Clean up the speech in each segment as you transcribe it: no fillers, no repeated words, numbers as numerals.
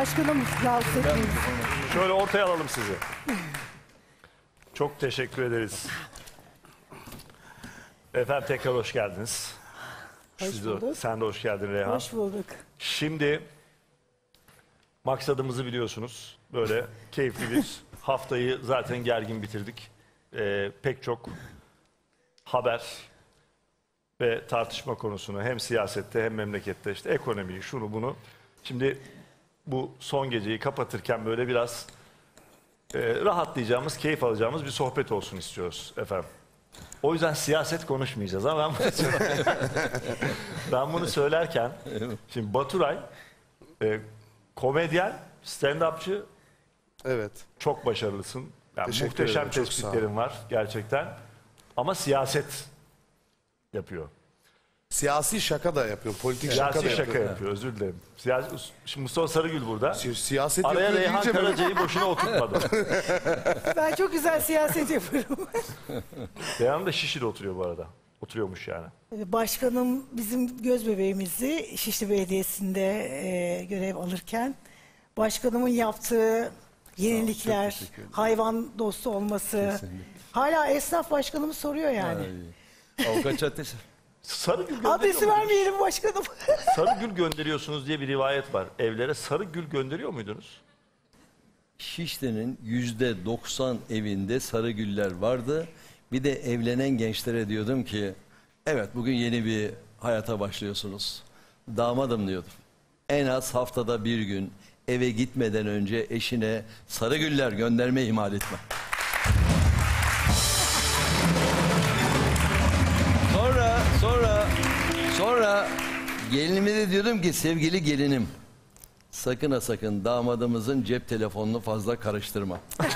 Başkanım rahatsız etmeyin. Şöyle ortaya alalım sizi. Çok teşekkür ederiz. Efendim tekrar hoş geldiniz. Hoş bulduk. Sen de hoş geldin Reyhan. Hoş bulduk. Şimdi maksadımızı biliyorsunuz. Böyle keyifli bir haftayı zaten gergin bitirdik. Pek çok haber ve tartışma konusunu hem siyasette hem memlekette işte ekonomiyi şunu bunu. Şimdi bu son geceyi kapatırken böyle biraz rahatlayacağımız, keyif alacağımız bir sohbet olsun istiyoruz efendim. O yüzden siyaset konuşmayacağız ama ben bunu söylerken şimdi Baturay komedyen, stand-upçı, Evet. çok başarılısın. Yani Teşekkür muhteşem ederim, çok sağ tespitlerin var gerçekten. Ama siyaset yapıyor. Siyasi şaka da yapıyor, politik şaka da Siyasi yapıyor. şaka yapıyor, özür dilerim. Şimdi Mustafa Sarıgül burada. Siyaset Araya yapıyor Reyhan deyince böyle... Karaca'yı boşuna oturtmadım. Ben çok güzel siyaset yapıyorum. Reyhan da Şişli'de oturuyor bu arada. Oturuyormuş yani. Başkanım bizim göz bebeğimizi Şişli Belediyesi'nde görev alırken başkanımın yaptığı yenilikler, hayvan dostu olması. Hala esnaf başkanımız soruyor yani. Avukat Caddesi. Sarıgül gönderiyor Adresi muydunuz? vermeyelim başkanım. Sarıgül gönderiyorsunuz diye bir rivayet var. Evlere sarıgül gönderiyor muydunuz? Şişli'nin %90 evinde sarı güller vardı. Bir de evlenen gençlere diyordum ki, evet bugün yeni bir hayata başlıyorsunuz. Damadım diyordum. En az haftada bir gün eve gitmeden önce eşine sarı güller gönderme ihmal etme. Sonra gelinime de diyordum ki sevgili gelinim, sakın ha sakın damadımızın cep telefonunu fazla karıştırma.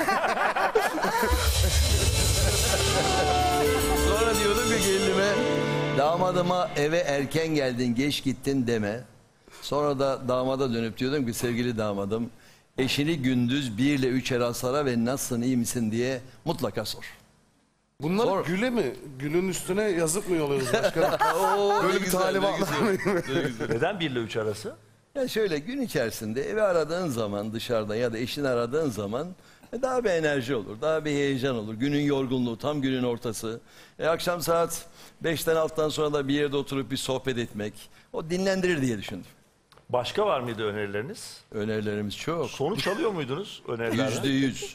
Sonra diyordum ki gelinime, damadıma eve erken geldin geç gittin deme. Sonra da damada dönüp diyordum ki sevgili damadım, eşini gündüz 1 ile 3 arası ara ve nasılsın iyi misin diye mutlaka sor. Bunları Sor. güle mi? Gülün üstüne yazıp mı yolluyoruz başkanım? Böyle bir talimat var mı? Neden 1 ile 3 arası? Ya şöyle gün içerisinde evi aradığın zaman dışarıda ya da eşini aradığın zaman daha bir enerji olur, daha bir heyecan olur. Günün yorgunluğu, tam günün ortası. Akşam saat 5'ten 6'dan sonra da bir yerde oturup bir sohbet etmek, o dinlendirir diye düşündüm. Başka var mıydı önerileriniz? Önerilerimiz çok. Sonuç alıyor muydunuz önerilerden? %100.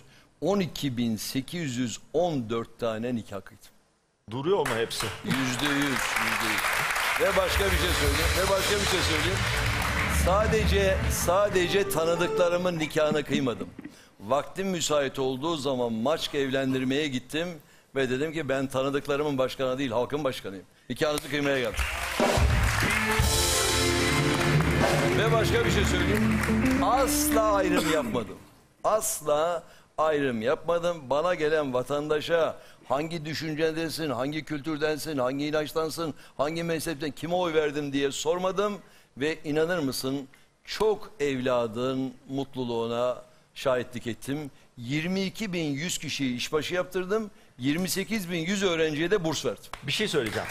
12.814 tane nikah kıydım. Duruyor mu hepsi? %100. Ve başka bir şey söyleyeyim. Sadece tanıdıklarımın nikahını kıymadım. Vaktim müsait olduğu zaman Maçka evlendirmeye gittim ve dedim ki ben tanıdıklarımın başkanı değil, halkın başkanıyım. Nikahınızı kıymaya geldim. Ve başka bir şey söyleyeyim. Asla ayrım yapmadım. Asla ayrım yapmadım. Bana gelen vatandaşa hangi düşüncedensin, hangi kültürdensin, hangi inançtansın, hangi mezhepten, kime oy verdim diye sormadım. Ve inanır mısın çok evladın mutluluğuna şahitlik ettim. 22.100 kişiyi işbaşı yaptırdım. 28.100 öğrenciye de burs verdim. Bir şey söyleyeceğim.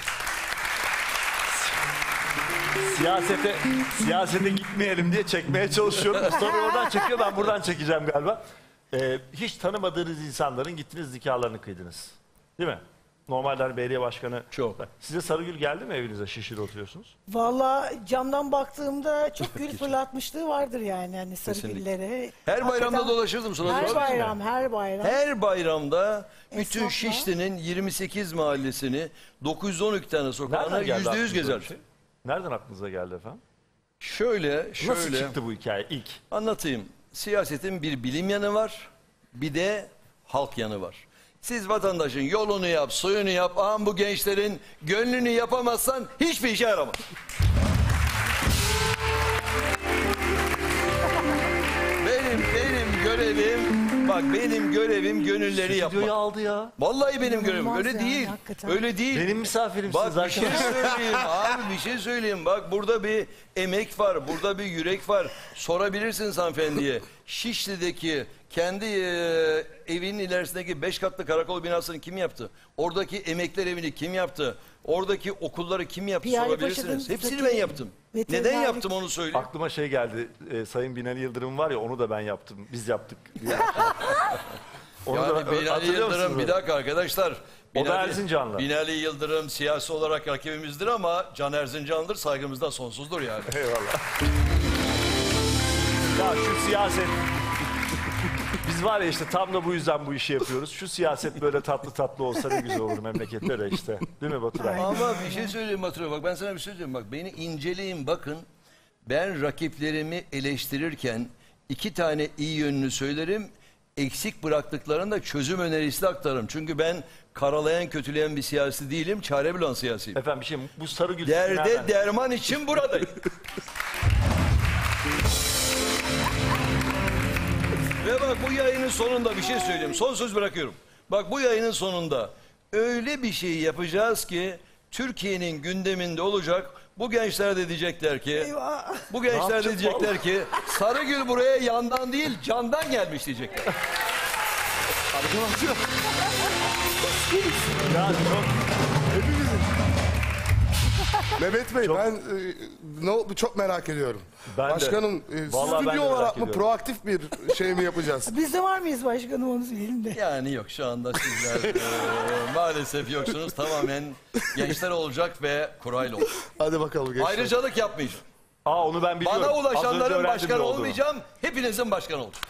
Siyasete gitmeyelim diye çekmeye çalışıyorum. Sonra oradan çekiyor, ben buradan çekeceğim galiba. Hiç tanımadığınız insanların gittiniz nikahlarını kıydınız. Değil mi? Normalde hani belediye başkanı... Çok. Size Sarıgül geldi mi evinize? Şişli'de oturuyorsunuz. Vallahi camdan baktığımda çok gül fırlatmışlığı vardır yani hani sarı Kesinlikle. güllere. Her bayramda Hakikaten dolaşırdım. Sonra Her dolaşırdım. bayram. Her bayramda bütün Esnafla. Şişli'nin 28 mahallesini 912 tane sokağına Nereden geldi %100 aklınıza gezer. böyle bir şey? Nereden aklınıza geldi efendim? Şöyle Nasıl çıktı bu hikaye ilk? anlatayım. Siyasetin bir bilim yanı var, bir de halk yanı var. Siz vatandaşın yolunu yap, suyunu yap, ağam bu gençlerin gönlünü yapamazsan hiçbir işe yaramaz. Benim görevim gönülleri yapmak. Stüdyoyu aldı ya. Vallahi benim görevim. İnanılmaz Öyle yani, değil. hakikaten. Öyle değil. Benim misafirimsiniz Bak bir şey arkadaşlar. söyleyeyim abi, bir şey söyleyeyim. Bak burada bir emek var, burada bir yürek var. Sorabilirsiniz hanımefendiye. Şişli'deki Kendi evinin ilerisindeki 5 katlı karakol binasını kim yaptı? Oradaki emekler evini kim yaptı? Oradaki okulları kim yaptı Piyale sorabilirsiniz. Paşa'nın Hepsini ben yaptım. Neden veterinerlik- yaptım onu söyleyeyim. Aklıma şey geldi. Sayın Binali Yıldırım var ya, onu da ben yaptım. Biz yaptık diye. Onu da Yani Binali hatırlıyor Yıldırım musunuz? bir dakika arkadaşlar. O da Erzincanlı. Binali Yıldırım siyasi olarak rakibimizdir ama Can Erzincanlı'dır, saygımız da sonsuzdur yani. Eyvallah. Ya şu siyaset... Biz var ya işte tam da bu yüzden bu işi yapıyoruz. Şu siyaset böyle tatlı tatlı olsa ne güzel olur memlekette de işte. Değil mi Baturay? Ama bir şey söyleyeyim Batura, bak ben sana bir şey söyleyeyim. Bak beni inceleyin bakın. Ben rakiplerimi eleştirirken 2 tane iyi yönünü söylerim. Eksik bıraktıklarını da çözüm önerisi de aktarırım. Çünkü ben karalayan kötüleyen bir siyasi değilim. Çare bulan siyasiyim. Efendim bir şey, bu sarı gül Derde nereden? derman için buradayım. Ve bak bu yayının sonunda bir şey söyleyeyim. Son söz bırakıyorum. Bak bu yayının sonunda öyle bir şey yapacağız ki Türkiye'nin gündeminde olacak. Bu gençler de diyecekler ki, Eyvah. bu gençler de yapacağız diyecekler ki Sarıgül buraya yandan değil candan gelmiş diyecekler. Ya çok... Mehmet Bey ben ne oldu çok merak ediyorum. Ben de. Başkanım Vallahi ben de stüdyo merak olarak mı ediyorum. proaktif bir şey mi yapacağız? Biz de var mıyız başkanım onu söyleyelim de. Yani yok şu anda sizler maalesef yoksunuz. Tamamen gençler olacak ve kurayla olacak. Hadi bakalım gençler. Ayrıcalık yapmayacağım. Aa onu ben biliyorum. Bana Az önce ulaşanların öğrendim ne başkanı olduğunu. olmayacağım. Hepinizin başkanı olacağım.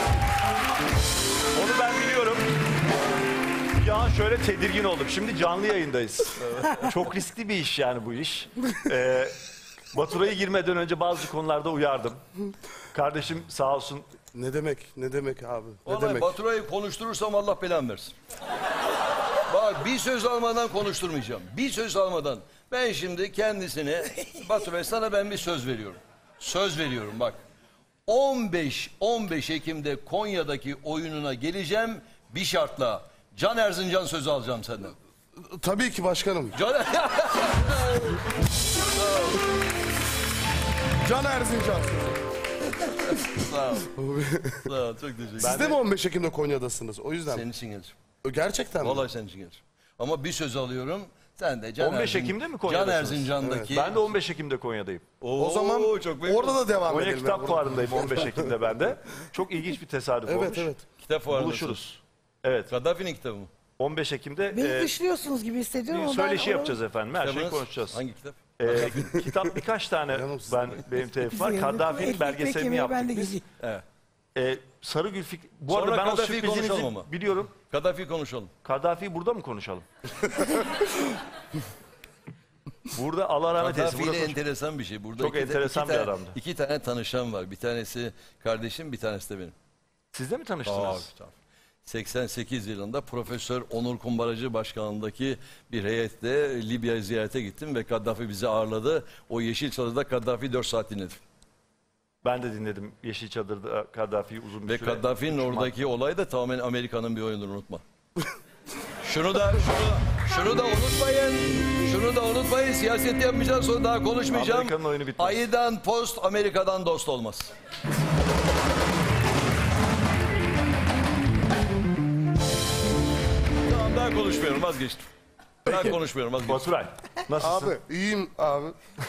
Onu ben biliyorum. Ya şöyle tedirgin oldum. Şimdi canlı yayındayız. Çok riskli bir iş yani bu iş. Baturay'a girmeden önce bazı konularda uyardım. Kardeşim sağ olsun. Ne demek abi ne Vallahi demek? Baturay'ı konuşturursam Allah belamı versin. Bak bir söz almadan konuşturmayacağım. Bir söz almadan. Ben şimdi kendisine Baturay sana ben bir söz veriyorum. Söz veriyorum bak. 15 Ekim'de Konya'daki oyununa geleceğim bir şartla. Can Erzincan sözü alacağım senden. Tabii ki başkanım. Can Can Erzincan. Sağ ol. Sağ ol. Çok teşekkür ederim. Siz de mi 15 Ekim'de Konya'dasınız? O yüzden. Senin için geleceğim. Gerçekten mi? Vallahi senin için geleceğim. Ama bir söz alıyorum. Sen de Can 15 Ekim'de mi Konya'dasınız? Can Erzincan'daki... Ben de 15 Ekim'de Konya'dayım. O zaman çok memnun orada da devam Konya edelim. Kitap Fuarı'ndayım 15 Ekim'de ben de. Çok ilginç bir tesadüf Evet olmuş. evet. Kitap fuarındasın. Buluşuruz. Evet. Gaddafi'nin kitabı mı? 15 Ekim'de Beni dışlıyorsunuz gibi hissediyorum bir ama ben söyleşi onu- yapacağız efendim. Her şeyi Kitabınız? konuşacağız. Hangi kitap? Kitap birkaç tane benim telif var. Bize Kaddafi'nin ekmek belgeselini yemeğe ben yaptık de biz. gideyim. Sarıgül Bu Sonra arada ben o Kaddafi'yi konuşalım sürprizinizi ama. biliyorum. Kaddafi konuşalım. Kaddafi'yi burada mı konuşalım? Burada Allah rahmet eylesin. Kaddafi Burada ile konuş- enteresan bir şey. Burada Çok enteresan bir adamdı. 2 tane tanışan var. Bir tanesi kardeşim, bir tanesi de benim. Siz de mi tanıştınız? Tabii. 88 yılında Profesör Onur Kumbaracı başkanlığındaki bir heyetle Libya'yı ziyarete gittim ve Kaddafi bizi ağırladı. O yeşil çalıda Kaddafi 4 saat dinledim. Ben de dinledim Yeşil Çadır'da Kaddafi'yi uzun bir Ve süre. Kaddafi'nin oradaki olay da tamamen Amerika'nın bir oyunudur, unutma. şunu da unutmayın. Şunu da unutmayın. Siyaset yapmayacağım, sonra daha konuşmayacağım. Amerika'nın oyunu bitmez. Ayıdan post, Amerika'dan dost olmaz. Tamam, daha konuşmuyorum, vazgeçtim. Daha konuşmuyorum, vazgeçtim. Baturay nasılsın? Abi iyiyim abi.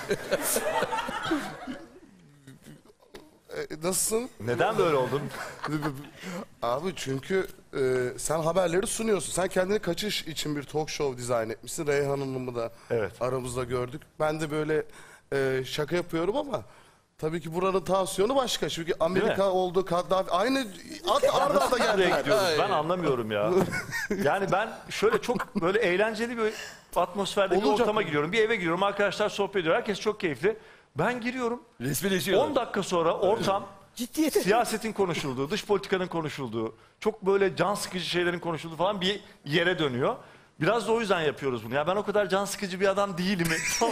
Nasılsın? Neden böyle oldun? Abi çünkü sen haberleri sunuyorsun. Sen kendini kaçış için bir talk show dizayn etmişsin. Reyhan Hanım'ı da Evet. aramızda gördük. Ben de böyle şaka yapıyorum ama tabii ki buranın tansiyonu başka. Çünkü Amerika oldu, Kaddafi aynı arda arda Nereye geldiler. gidiyoruz? Ben Hayır. anlamıyorum ya. Yani ben şöyle çok böyle eğlenceli bir atmosferde bir Olacak ortama mı? giriyorum. Bir eve giriyorum, arkadaşlar sohbet ediyor. Herkes çok keyifli. Ben giriyorum. Resmileşiyor. 10 dakika sonra ortam Ciddiyete. siyasetin konuşulduğu, dış politikanın konuşulduğu, çok böyle can sıkıcı şeylerin konuşulduğu falan bir yere dönüyor. Biraz da o yüzden yapıyoruz bunu. Ya ben o kadar can sıkıcı bir adam değilim.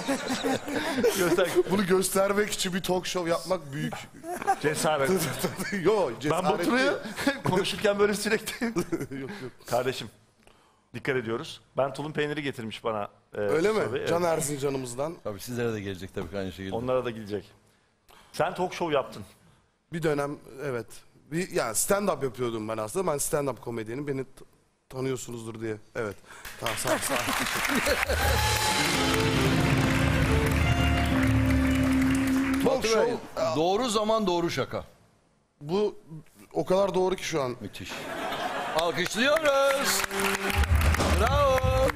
Bunu göstermek için bir talk show yapmak büyük. Cesaret. Yo, Ben cesaret Baturay'ı konuşurken böyle sürekli... değil. Yok. Kardeşim, dikkat ediyoruz. Ben tulum peyniri getirmiş bana. Öyle mi? Tabii, evet. Can Erzincan'ımızdan Tabii sizlere de gelecek tabii aynı şekilde. Onlara da gidecek. Sen talk show yaptın. bir dönem evet Yani stand-up yapıyordum ben aslında. Ben stand-up komedyenim. Beni tanıyorsunuzdur diye. Evet. Tamam sağ ol. Talk Batu Bey, show. doğru zaman doğru şaka. Bu o kadar doğru ki şu an. Müthiş. Alkışlıyoruz. Bravo.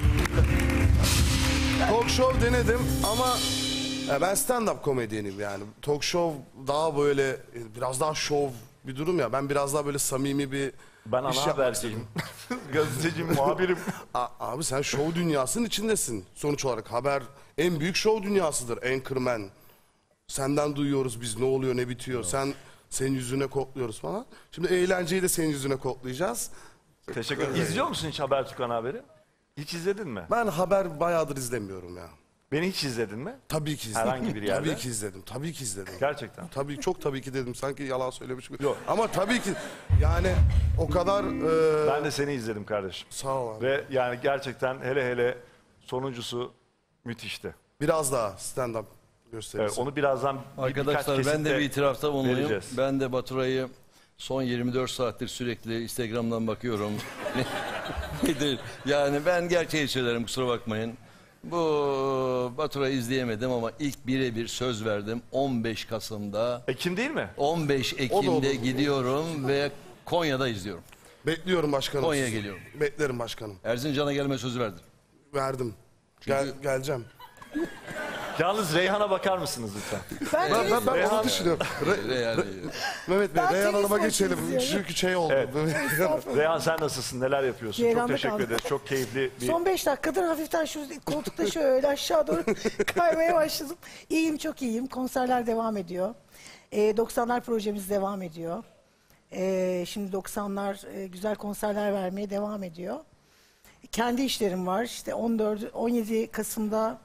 Talk show denedim ama ben stand-up komedyenim yani. Talk show daha böyle biraz daha şov bir durum ya. Ben biraz daha böyle samimi bir Ben ana iş yapmak haberciyim. Gazeteciyim, muhabirim. Abi sen şov dünyasının içindesin. Sonuç olarak haber en büyük şov dünyasıdır. Anchorman. Senden duyuyoruz biz ne oluyor ne bitiyor. Senin yüzüne kodluyoruz falan. Şimdi eğlenceyi de senin yüzüne kodlayacağız. Teşekkür ederim. İzliyor musun hiç Habertürk Ana Haberi? Hiç izledin mi? Ben haber bayağıdır izlemiyorum ya. Beni hiç izledin mi? Tabii ki izledim. Herhangi bir yerde? Tabii ki izledim. Tabii ki izledim. Gerçekten. Tabii çok tabii ki dedim. Sanki yalan söylemiş gibi. Yok. Ama tabii ki yani o kadar Ben de seni izledim kardeşim. sağ ol abi. Ve yani gerçekten hele sonuncusu müthişti. Biraz daha stand-up gösterisi. Evet, onu birazdan Arkadaşlar birkaç ben de bir kesitte itirafta bulunayım. vereceğiz. Ben de Baturay'ı son 24 saattir sürekli Instagram'dan bakıyorum. Nedir? Yani ben gerçeği söylerim, kusura bakmayın. Bu Baturay'ı izleyemedim ama ilk birebir söz verdim 15 Kasım'da. Ekim değil mi? 15 O da Ekim'de olur. gidiyorum ve Konya'da izliyorum. Bekliyorum başkanım. Konya'ya sizi. geliyorum. Beklerim başkanım. Erzincan'a gelme sözü verdim. Verdim. Çünkü- Geleceğim. Yalnız Reyhan'a bakar mısınız lütfen? Ben Ben onu düşünüyorum. Yani, Mehmet Bey, Ben Reyhan tenis Hanım'a maçı geçelim. izliyorum. Çünkü şey oldu. Evet. Reyhan sen nasılsın? Neler yapıyorsun? Çok Ceylan'da teşekkür kaldım. ederiz. Çok keyifli bir... Son 5 dakikadır hafiften şu koltukta şöyle aşağı doğru kaymaya başladım. İyiyim, çok iyiyim. Konserler devam ediyor. 90'lar projemiz devam ediyor. Şimdi 90'lar güzel konserler vermeye devam ediyor. Kendi işlerim var. İşte 17 Kasım'da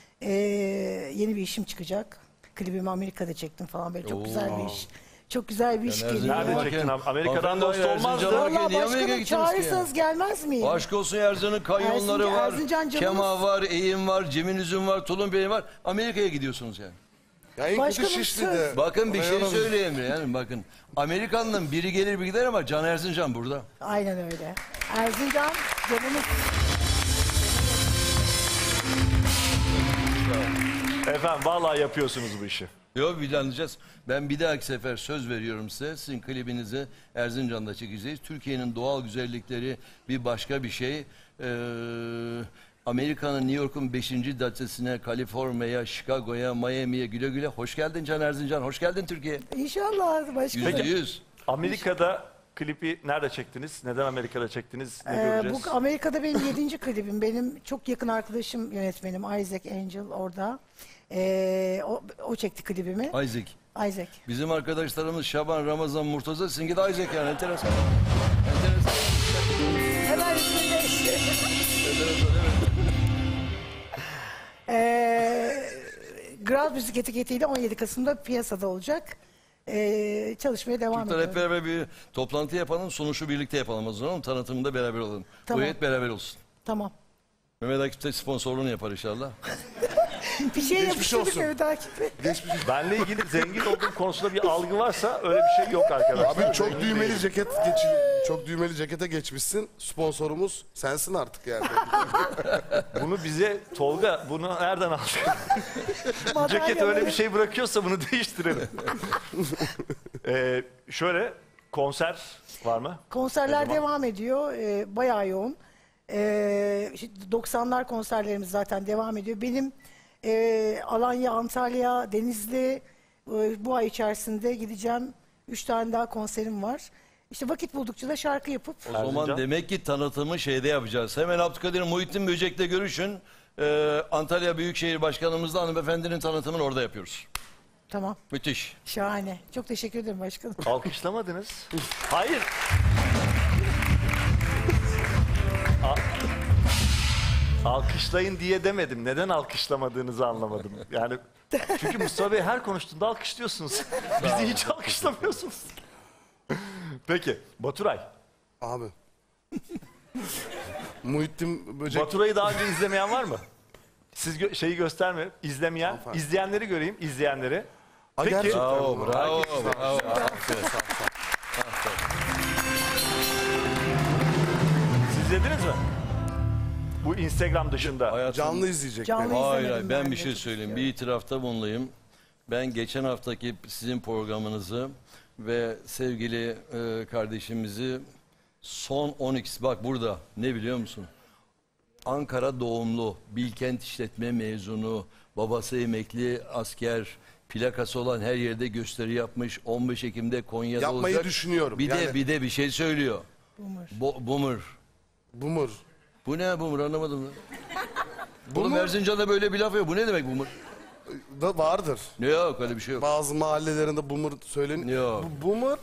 yeni bir işim çıkacak. Klibimi Amerika'da çektim falan, böyle çok güzel bir iş. Çok güzel bir iş Yani geliyor. Nerede Bakın, çektin abi? Amerika'dan hanımefendi dost olmaz Erzincan'a da. bakın. Valla Niye Amerika'ya başkanım gittiniz ki çağırırsanız gelmez miyim? aşk olsun Erzincan'ın kanyonları Erzincan- var. Erzincan canımız. Kema var, eğim var, Cem'in üzüm var, tulum bey'i var. Amerika'ya gidiyorsunuz yani. Ya en kötü Başkanım Şişli'de. Bakın bir şey Reyhan Hanım. söyleyeyim yani bakın. Amerikan'ın biri gelir bir gider ama Can Erzincan burada. Aynen öyle. Erzincan canımız. Efendim vallahi yapıyorsunuz bu işi. Yok bir anlayacağız. Ben bir dahaki sefer söz veriyorum size. Sizin klibinizi Erzincan'da çekeceğiz. Türkiye'nin doğal güzellikleri bir başka bir şey. Amerika'nın New York'un 5. caddesine, Kaliforniya'ya, Chicago'ya, Miami'ye güle güle. Hoş geldin Can Erzincan. Hoş geldin Türkiye. İnşallah başkanım. %100. Amerika'da klipi nerede çektiniz? Neden Amerika'da çektiniz? Ne göreceğiz? Bu Amerika'da benim 7. klibim. Benim çok yakın arkadaşım, yönetmenim Isaac Angel orada. O çekti klibimi. Isaac. Isaac. Bizim arkadaşlarımız Şaban, Ramazan, Murtaza, sizinki de Isaac yani. Enteresan. Enteresan. Hemen ismini değiştirdim. Grand Müzik etiketiyle 17 Kasım'da piyasada olacak. Çalışmaya devam Çocuklar hep ediyorum. beraber bir toplantı yapalım, sunuşu birlikte yapalım o zaman. Tanıtımında beraber olalım. Tamam. Bu hep beraber olsun. Tamam. Mehmet Akif de sponsorluğunu yapar inşallah. Bir şey yapıştırdık olsun. evet takip et. Benle ilgili zengin olduğum konusunda bir algı varsa öyle bir şey yok arkadaşlar. Abi çok düğmeli çok düğmeli cekete geçmişsin. Sponsorumuz sensin artık yani. Bunu bize Tolga bunu nereden aldın? Ceket öyle bir şey bırakıyorsa bunu değiştirelim. Şöyle konser var mı? Konserler Ne zaman? devam ediyor. Bayağı yoğun. İşte 90'lar konserlerimiz zaten devam ediyor. Benim Alanya, Antalya, Denizli bu ay içerisinde gideceğim. 3 tane daha konserim var. İşte vakit buldukça da şarkı yapıp O zaman Erzincan. demek ki tanıtımı şeyde yapacağız. Hemen Abdülkadir Muhittin Böcek'le görüşün. Antalya Büyükşehir Başkanımızla hanımefendinin tanıtımını orada yapıyoruz. tamam. Müthiş. Şahane. Çok teşekkür ederim başkanım. Alkışlamadınız. Hayır. Alkışlayın diye demedim. Neden alkışlamadığınızı anlamadım. Yani çünkü Mustafa Bey her konuştuğunda alkışlıyorsunuz. Bizi hiç alkışlamıyorsunuz. Peki Baturay. Abi. Muhittin Böcek. Baturay'ı daha önce izlemeyen var mı? Siz şeyi gösterme. İzlemeyen. Hanımefendi. İzleyenleri göreyim. İzleyenleri. Aa, Peki. gerçekten Bravo, mi? bravo, bravo. Instagram dışında. Hayatım- Canlı izleyecek. Canlı beni. Hayır, İzlemedim hayır, ben ben bir de, şey çok söyleyeyim. istiyorum. Bir itirafta bulunayım. Ben geçen haftaki sizin programınızı ve sevgili kardeşimizi son 12, bak burada ne biliyor musun? Ankara doğumlu, Bilkent işletme mezunu, babası emekli asker, plakası olan her yerde gösteri yapmış. 15 Ekim'de Konya'da Yapmayı olacak. düşünüyorum. Bir Yani- de bir şey söylüyor. Boomer. Boomer. Bu ne boomer, anlamadım. Oğlum Boomer Erzincan'da böyle bir laf yok. Bu ne demek boomer? da vardır. Ne yok, öyle bir şey yok. Bazı mahallelerinde boomer söyleniyor. Yok. Boomer,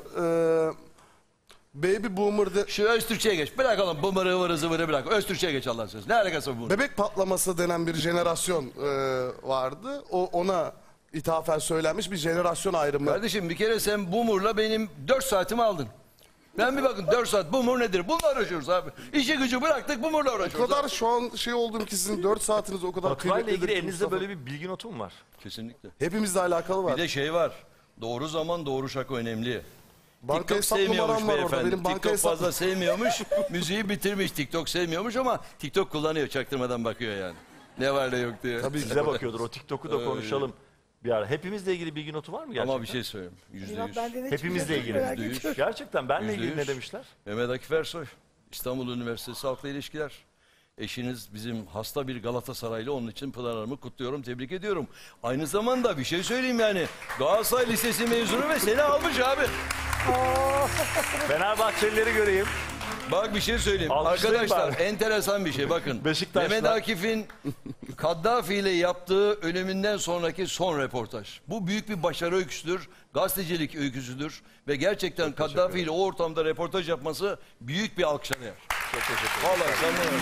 baby boomer de... Şu Öztürkçe'ye geç. Bırakalım boomer'ı ıvırı zıvırı bırak. Öztürkçe'ye geç Allah'ın sözü. Ne alakası var bunun? Bebek patlaması denen bir jenerasyon vardı. Ona ithafen söylenmiş bir jenerasyon ayrımı. Kardeşim bir kere sen boomer'la benim 4 saatimi aldın. Ben bir bakın 4 saat boomer nedir? Bununla uğraşıyoruz abi. İşi gücü bıraktık boomer'la O uğraşıyoruz. kadar abi. şu an şey oldum ki sizin 4 saatiniz o kadar Baturay'la kıymetlidir ilgili ki elinizde Mustafa. böyle bir bilgi notu mu var? Kesinlikle. Hepimizle alakalı var. Bir de şey var. Doğru zaman doğru şaka önemli. Banka TikTok hesap sevmiyormuş numaram var orada. beyefendi. Benim banka TikTok hesap... fazla sevmiyormuş. Müziği bitirmiş. TikTok sevmiyormuş ama TikTok kullanıyor. Çaktırmadan bakıyor yani. Ne var ne yok diye. Tabii ki. Size bakıyordur. O TikTok'u da konuşalım bir ara. Hepimizle ilgili bilgi notu var mı gerçekten? Ama bir şey söyleyeyim. İrem, %100. bende ne Hepimizle çıkacak ilgili. merak %100. ediyorum. Gerçekten benle ilgili %100. ne demişler? Mehmet Akif Ersoy, İstanbul Üniversitesi Halkla İlişkiler. Eşiniz bizim hasta bir Galatasaraylı, onun için Pınar Hanım'ı kutluyorum, tebrik ediyorum. Aynı zamanda bir şey söyleyeyim yani. Galatasaray Lisesi mezunu ve seni almış abi. Fenerbahçelileri göreyim. Bak bir şey söyleyeyim. Alkışlayın Arkadaşlar bari. enteresan bir şey bakın. Beşiktaşlar. Mehmet Akif'in Kaddafi ile yaptığı ölümünden sonraki son röportaj. Bu büyük bir başarı öyküsüdür. Gazetecilik öyküsüdür. Ve gerçekten Kaddafi ile o ortamda röportaj yapması büyük bir alkışa değer. Çok teşekkür ederim. Vallahi sen ne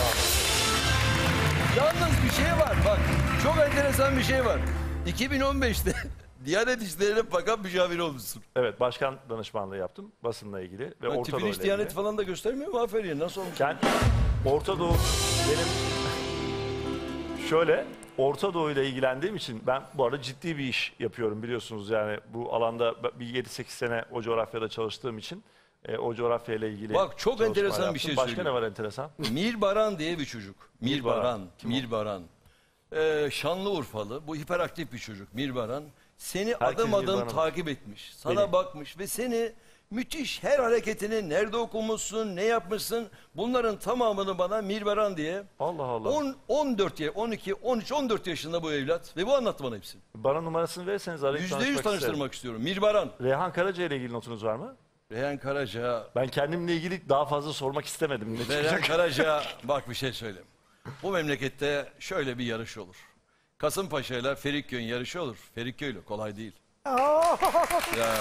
Yalnız bir şey var bak. Çok enteresan bir şey var. 2015'te Diyanet İşleri'ne bakan müşavir olmuşsun. Evet, başkan danışmanlığı yaptım basınla ilgili ve Lan Orta tipin Doğu'yla hiç Diyanet ilgili. falan da göstermiyor mu? Aferin. Nasıl olmuş? Ben Orta Doğu benim şöyle Orta Doğu ile ilgilendiğim için ben bu arada ciddi bir iş yapıyorum biliyorsunuz yani bu alanda bir 7-8 sene o coğrafyada çalıştığım için o coğrafya ile ilgili Bak, çok çalışmalar enteresan bir yaptım. şey Başka söyleyeyim. ne var enteresan? Mir Baran diye bir çocuk. Mir Baran. Kim o? Mir Baran. Şanlıurfalı. Bu hiperaktif bir çocuk. Mir Baran. Seni Herkes adım Mir adım Baran'ı- takip etmiş. Sana Beni. bakmış ve seni müthiş her hareketini nerede okumuşsun, ne yapmışsın bunların tamamını bana Mir Baran diye Allah Allah. 14 yaşında bu evlat ve bu anlattı bana hepsini. Bana numarasını verirseniz arayıp %100 tanışmak isterim. tanıştırmak istiyorum. Mir Baran. Reyhan Karaca ile ilgili notunuz var mı? Reyhan Karaca. Ben kendimle ilgili daha fazla sormak istemedim. Ne Reyhan çıkacak? Karaca bak bir şey söyleyeyim. Bu memlekette şöyle bir yarış olur. Kasımpaşa ile Ferikköy'ün yarışı olur. Ferikköy'le kolay değil. Aa, Ya.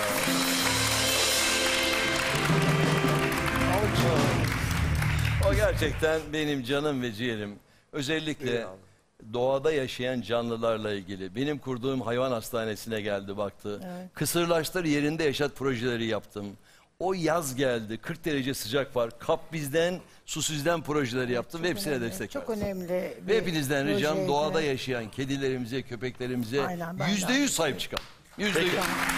O gerçekten benim canım ve ciğerim. Özellikle doğada yaşayan canlılarla ilgili. Benim kurduğum hayvan hastanesine geldi baktı. Evet. Kısırlaştır yerinde yaşat projeleri yaptım. O yaz geldi 40 derece sıcak var. Kap bizden su sizden projeleri yaptım ve hepsine önemli, destek çok verdim. önemli. Ve bir hepinizden ricam projeydi. doğada yaşayan kedilerimize, köpeklerimize Aynen, ben de %100 aynı sahip çıkalım. %100.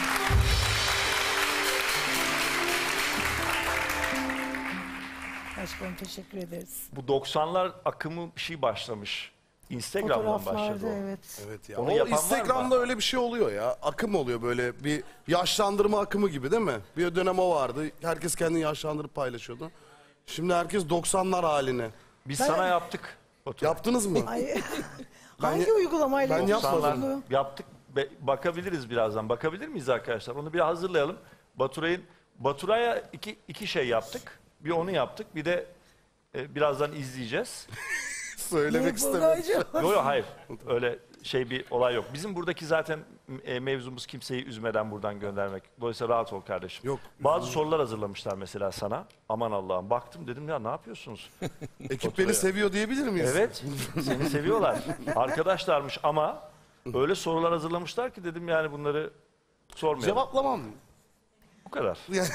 Başkanım teşekkür ederiz. Bu 90'lar akımı bir şey başlamış. Instagram'dan başladı Fotoğraflarda o. evet. Evet ya. Onu O yapan var Instagram'da mı? öyle bir şey oluyor ya. Akım oluyor böyle bir yaşlandırma akımı gibi değil mi? Bir dönem o vardı. Herkes kendini yaşlandırıp paylaşıyordu. Şimdi herkes 90'lar haline. Biz sana yaptık. Baturay. Yaptınız mı? Ay, hangi uygulamayla ben yapıyorsunuz yapmadım. bunu? Yaptık. Bakabiliriz birazdan. Bakabilir miyiz arkadaşlar? Onu bir hazırlayalım. Baturay'a iki şey yaptık. Bir onu yaptık. Bir de birazdan izleyeceğiz. Söylemek Niye istemedim. burada Yok hayır. Öyle bir olay yok. Bizim buradaki zaten mevzumuz kimseyi üzmeden buradan göndermek. Dolayısıyla rahat ol kardeşim. Yok. Bazı sorular hazırlamışlar mesela sana. Aman Allah'ım. Baktım dedim ya ne yapıyorsunuz? Ekip beni seviyor diyebilir miyiz? Evet. Seni seviyorlar. Arkadaşlarmış ama öyle sorular hazırlamışlar ki dedim yani bunları sormayalım. Cevaplamam. Bu kadar.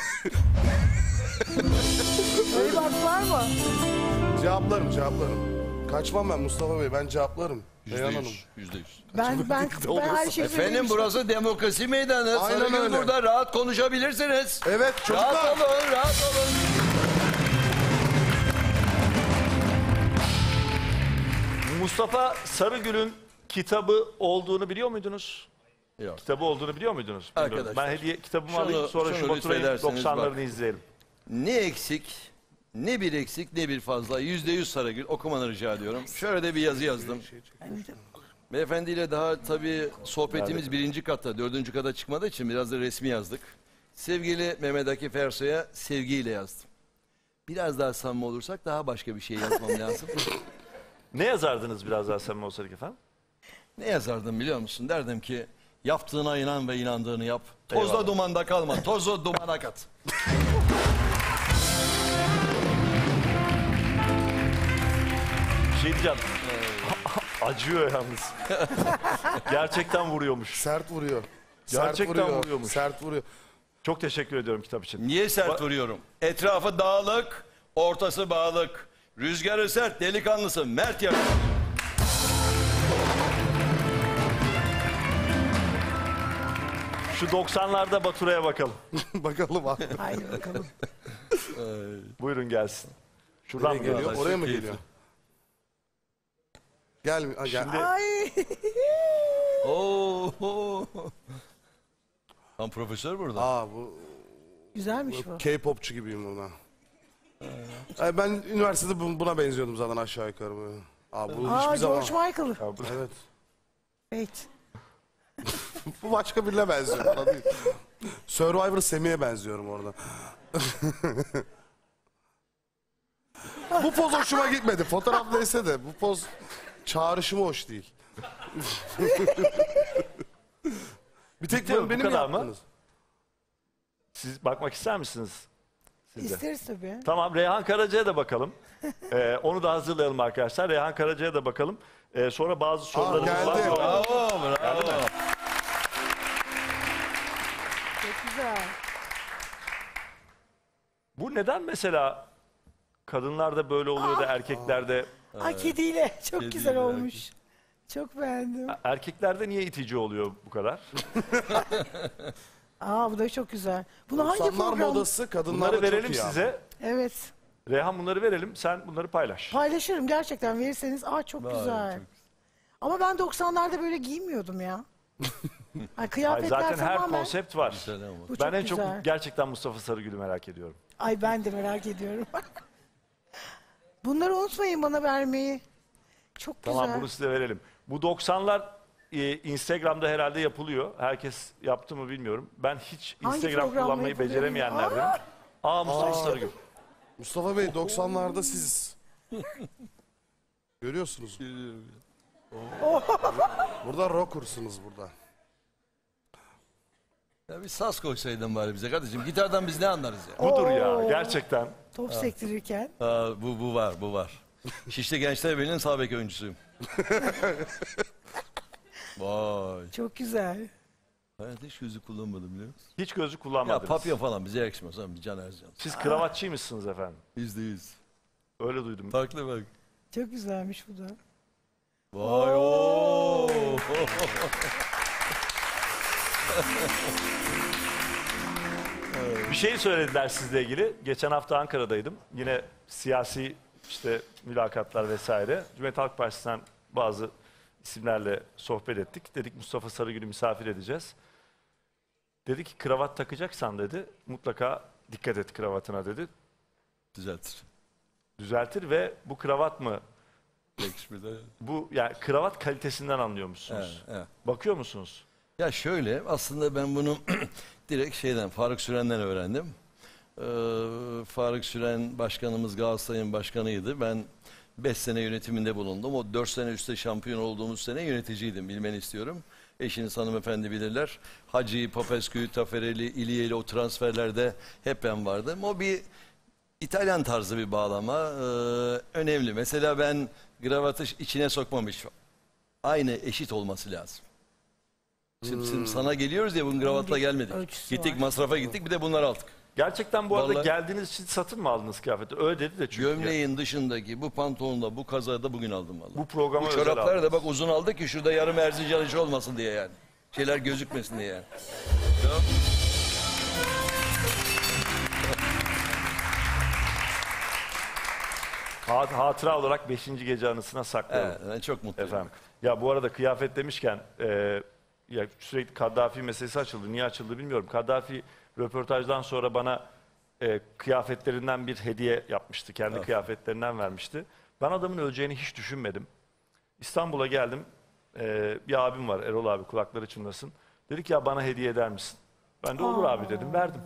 Öyle bir hak var mı? Cevaplarım. Kaçmam ben Mustafa Bey. Ben cevaplarım. Reyhan Hanım. %100. Ben her şeyi Efendim söylemiştim. burası demokrasi meydanı. Aynen Sarıgül öyle. burada rahat konuşabilirsiniz. Evet çocuklar. Rahat olun, rahat olun. Mustafa Sarıgül'ün kitabı olduğunu biliyor muydunuz? Yok. Kitabı olduğunu biliyor muydunuz? Bilmiyorum. Arkadaşlar, Ben hediye kitabımı şunu- alayım sonra şunu şu Baturay'ın lütfederseniz 90'larını bak. izleyelim. Ne eksik, ne bir eksik, ne bir fazla. %100 Sarıgül okumanı rica ediyorum. Şöyle de bir yazı yazdım. Beyefendiyle daha tabii sohbetimiz birinci katta, dördüncü kata çıkmadığı için biraz da resmi yazdık. Sevgili Mehmet Akif Ersoy'a sevgiyle yazdım. Biraz daha samimi olursak daha başka bir şey yazmam lazım. Ne yazardınız biraz daha samimi olsaydık efendim? Ne yazardım biliyor musun? Derdim ki yaptığına inan ve inandığını yap. Tozda Eyvallah. dumanda kalma, tozu dumana kat. Bir şey diyeceğim. Acıyor yalnız. Gerçekten vuruyormuş. Sert vuruyor. Gerçekten vuruyormuş. Sert vuruyor. Çok teşekkür ediyorum kitap için. Niye sert vuruyorum? Etrafı dağlık, ortası bağlık. Rüzgarı sert, delikanlısı mert yapar. Şu 90'larda Baturay'a bakalım. Bakalım abi. Haydi bakalım. Buyurun gelsin. Şuradan mı Nereye geliyor? geliyor? Oraya mı keyifli. geliyor? Gel. Gel. Şimdi- Ay. Oo. Tam profesör burada. Aa bu Güzelmiş bu. K-popçu gibiyim burada. Ben üniversitede buna benziyordum zaten aşağı yukarı. Böyle. Aa bu Aa hiçbir zaman. George Michael. Ya bu- Evet. Evet. Bu başka birine benziyor. Bana değil. Survivor Semih'e benziyorum orada. Bu poz hoşuma gitmedi. Fotoğraf neyse de bu poz çağrışımı hoş değil. Bir tek Bitti mi? Bu benim mi kadar mı? yaptınız? Siz bakmak ister misiniz? Siz de. İsteriz tabii. Tamam, Reyhan Karaca'ya da bakalım. Onu da hazırlayalım arkadaşlar. Reyhan Karaca'ya da bakalım. Sonra bazı sorularımız geldi. var. Bravo, bravo. Çok güzel. Bu neden mesela kadınlarda böyle oluyor da erkeklerde... Ay kediyle. Çok Kediyle, güzel olmuş. Çok beğendim. Erkeklerde niye itici oluyor bu kadar? Aa bu da çok güzel. Bunu hangi Sanlar program? modası kadınlarda Bunları çok verelim iyi abi. size. Evet. Reyhan bunları verelim. Sen bunları paylaş. Paylaşırım gerçekten verirseniz. Aa çok güzel. Ama ben 90'larda böyle giymiyordum ya. Ay, Hayır, kıyafetler zaten her tamamen. konsept var. Selam. Bu Ben çok en güzel. çok gerçekten Mustafa Sarıgül'ü merak ediyorum. Ay ben de merak ediyorum. Bunları unutmayın bana vermeyi. Çok Tamam güzel. bunu size verelim. Bu 90'lar Instagram'da herhalde yapılıyor. Herkes yaptı mı bilmiyorum. Ben hiç Hangi Instagram programla kullanmayı yapılıyor beceremeyenlerdenim. Mustafa Sarıgül. Mustafa Bey 90'larda siz görüyorsunuz. Burada rocker'sınız burada. Ya bir saz koysaydın bari bize kardeşim. Gitardan biz ne anlarız ya? Budur ya Oo. gerçekten. Top sektirirken. Bu var. Şişli Gençler Birliği'nin sağ bek oyuncusuyum. Vay. Çok güzel. Ben hiç gözü kullanmadım biliyor musun? Hiç gözü Ya kullanmadınız. papyon falan bize yakışmaz ama Can Ercan. Siz kravatçıymışsınız efendim. %100. Öyle duydum. Farklı bak. Çok güzelmiş bu da. Vay ooo. Bir şey söylediler sizle ilgili. Geçen hafta Ankara'daydım. Yine siyasi işte mülakatlar vesaire. Cumhuriyet Halk Partisi'nden bazı isimlerle sohbet ettik. Dedik Mustafa Sarıgül'ü misafir edeceğiz. Dedi ki kravat takacaksan dedi mutlaka dikkat et kravatına dedi. Düzeltir. Düzeltir ve bu kravat mı? Yakışmıyor. Bu yani kravat kalitesinden anlıyor musunuz? Evet. Bakıyor musunuz? Ya şöyle aslında ben bunu direkt Faruk Süren'den öğrendim. Faruk Süren başkanımız Galatasaray'ın başkanıydı. Ben 5 sene yönetiminde bulundum. O 4 sene üstte şampiyon olduğumuz sene yöneticiydim bilmeni istiyorum. Eşiniz hanımefendi bilirler. Hacı, Popescu, Tafereli, İliyeli o transferlerde hep ben vardım. O bir İtalyan tarzı bir bağlama. Önemli. Mesela ben kravatı içine sokmamış. Aynı eşit olması lazım. Şimdi sana geliyoruz diye bunun kravatla bir gelmedik. ölçüsü Gittik var. masrafa gittik bir de bunları aldık. Gerçekten bu arada Vallahi- geldiğiniz için satın mı aldınız kıyafeti? Öyle dedi de çünkü. Gömleğin dışındaki bu pantolonla bu kazağı da bugün aldım vallahi. Bu programa Bu özel çoraplar da aldınız. bak uzun aldık ki şurada yarım Erzincan işi olmasın diye yani. Şeyler gözükmesin diye yani. Tamam. Hatıra olarak 5. gece anısına saklıyorum. Evet, ben çok mutluyum. Efendim. Ya bu arada kıyafet demişken ya sürekli Kaddafi meselesi açıldı. Niye açıldı bilmiyorum. Kaddafi röportajdan sonra bana kıyafetlerinden bir hediye yapmıştı. Kendi kıyafetlerinden vermişti. Ben adamın öleceğini hiç düşünmedim. İstanbul'a geldim. Bir abim var, Erol abi, kulakları çınlasın. Dedi ki ya bana hediye eder misin? Ben de olur abi dedim, verdim.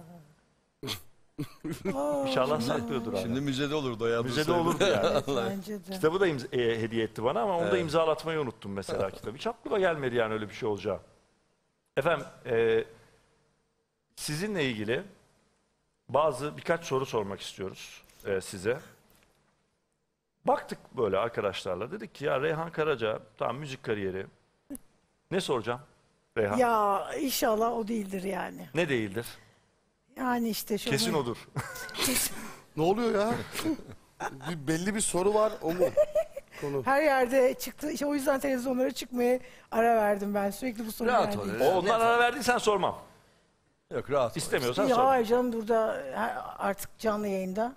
İnşallah saklıyordur abi. Şimdi müzede olurdu o ya. Müzede olurdu yani. Bence de. Kitabı da hediye etti bana ama onu da imzalatmayı unuttum mesela kitabı. Hiç aklıma gelmedi yani öyle bir şey olacağı. Efendim, sizinle ilgili birkaç soru sormak istiyoruz size. Baktık böyle arkadaşlarla, dedik ki ya Reyhan Karaca, tamam müzik kariyeri. Ne soracağım Reyhan? Ya inşallah o değildir yani. Ne değildir? Yani işte şu Kesin odur. Ne oluyor ya? Belli bir soru var, o mu? Konu. her yerde çıktı. İşte o yüzden televizyonlara çıkmaya ara verdim ben. Sürekli bu soru Rahat geldi. ol. Ondan ara verdiysen sormam. Yok rahat ol. İstemiyorsan Ya sorma. hayır canım, burada artık canlı yayında.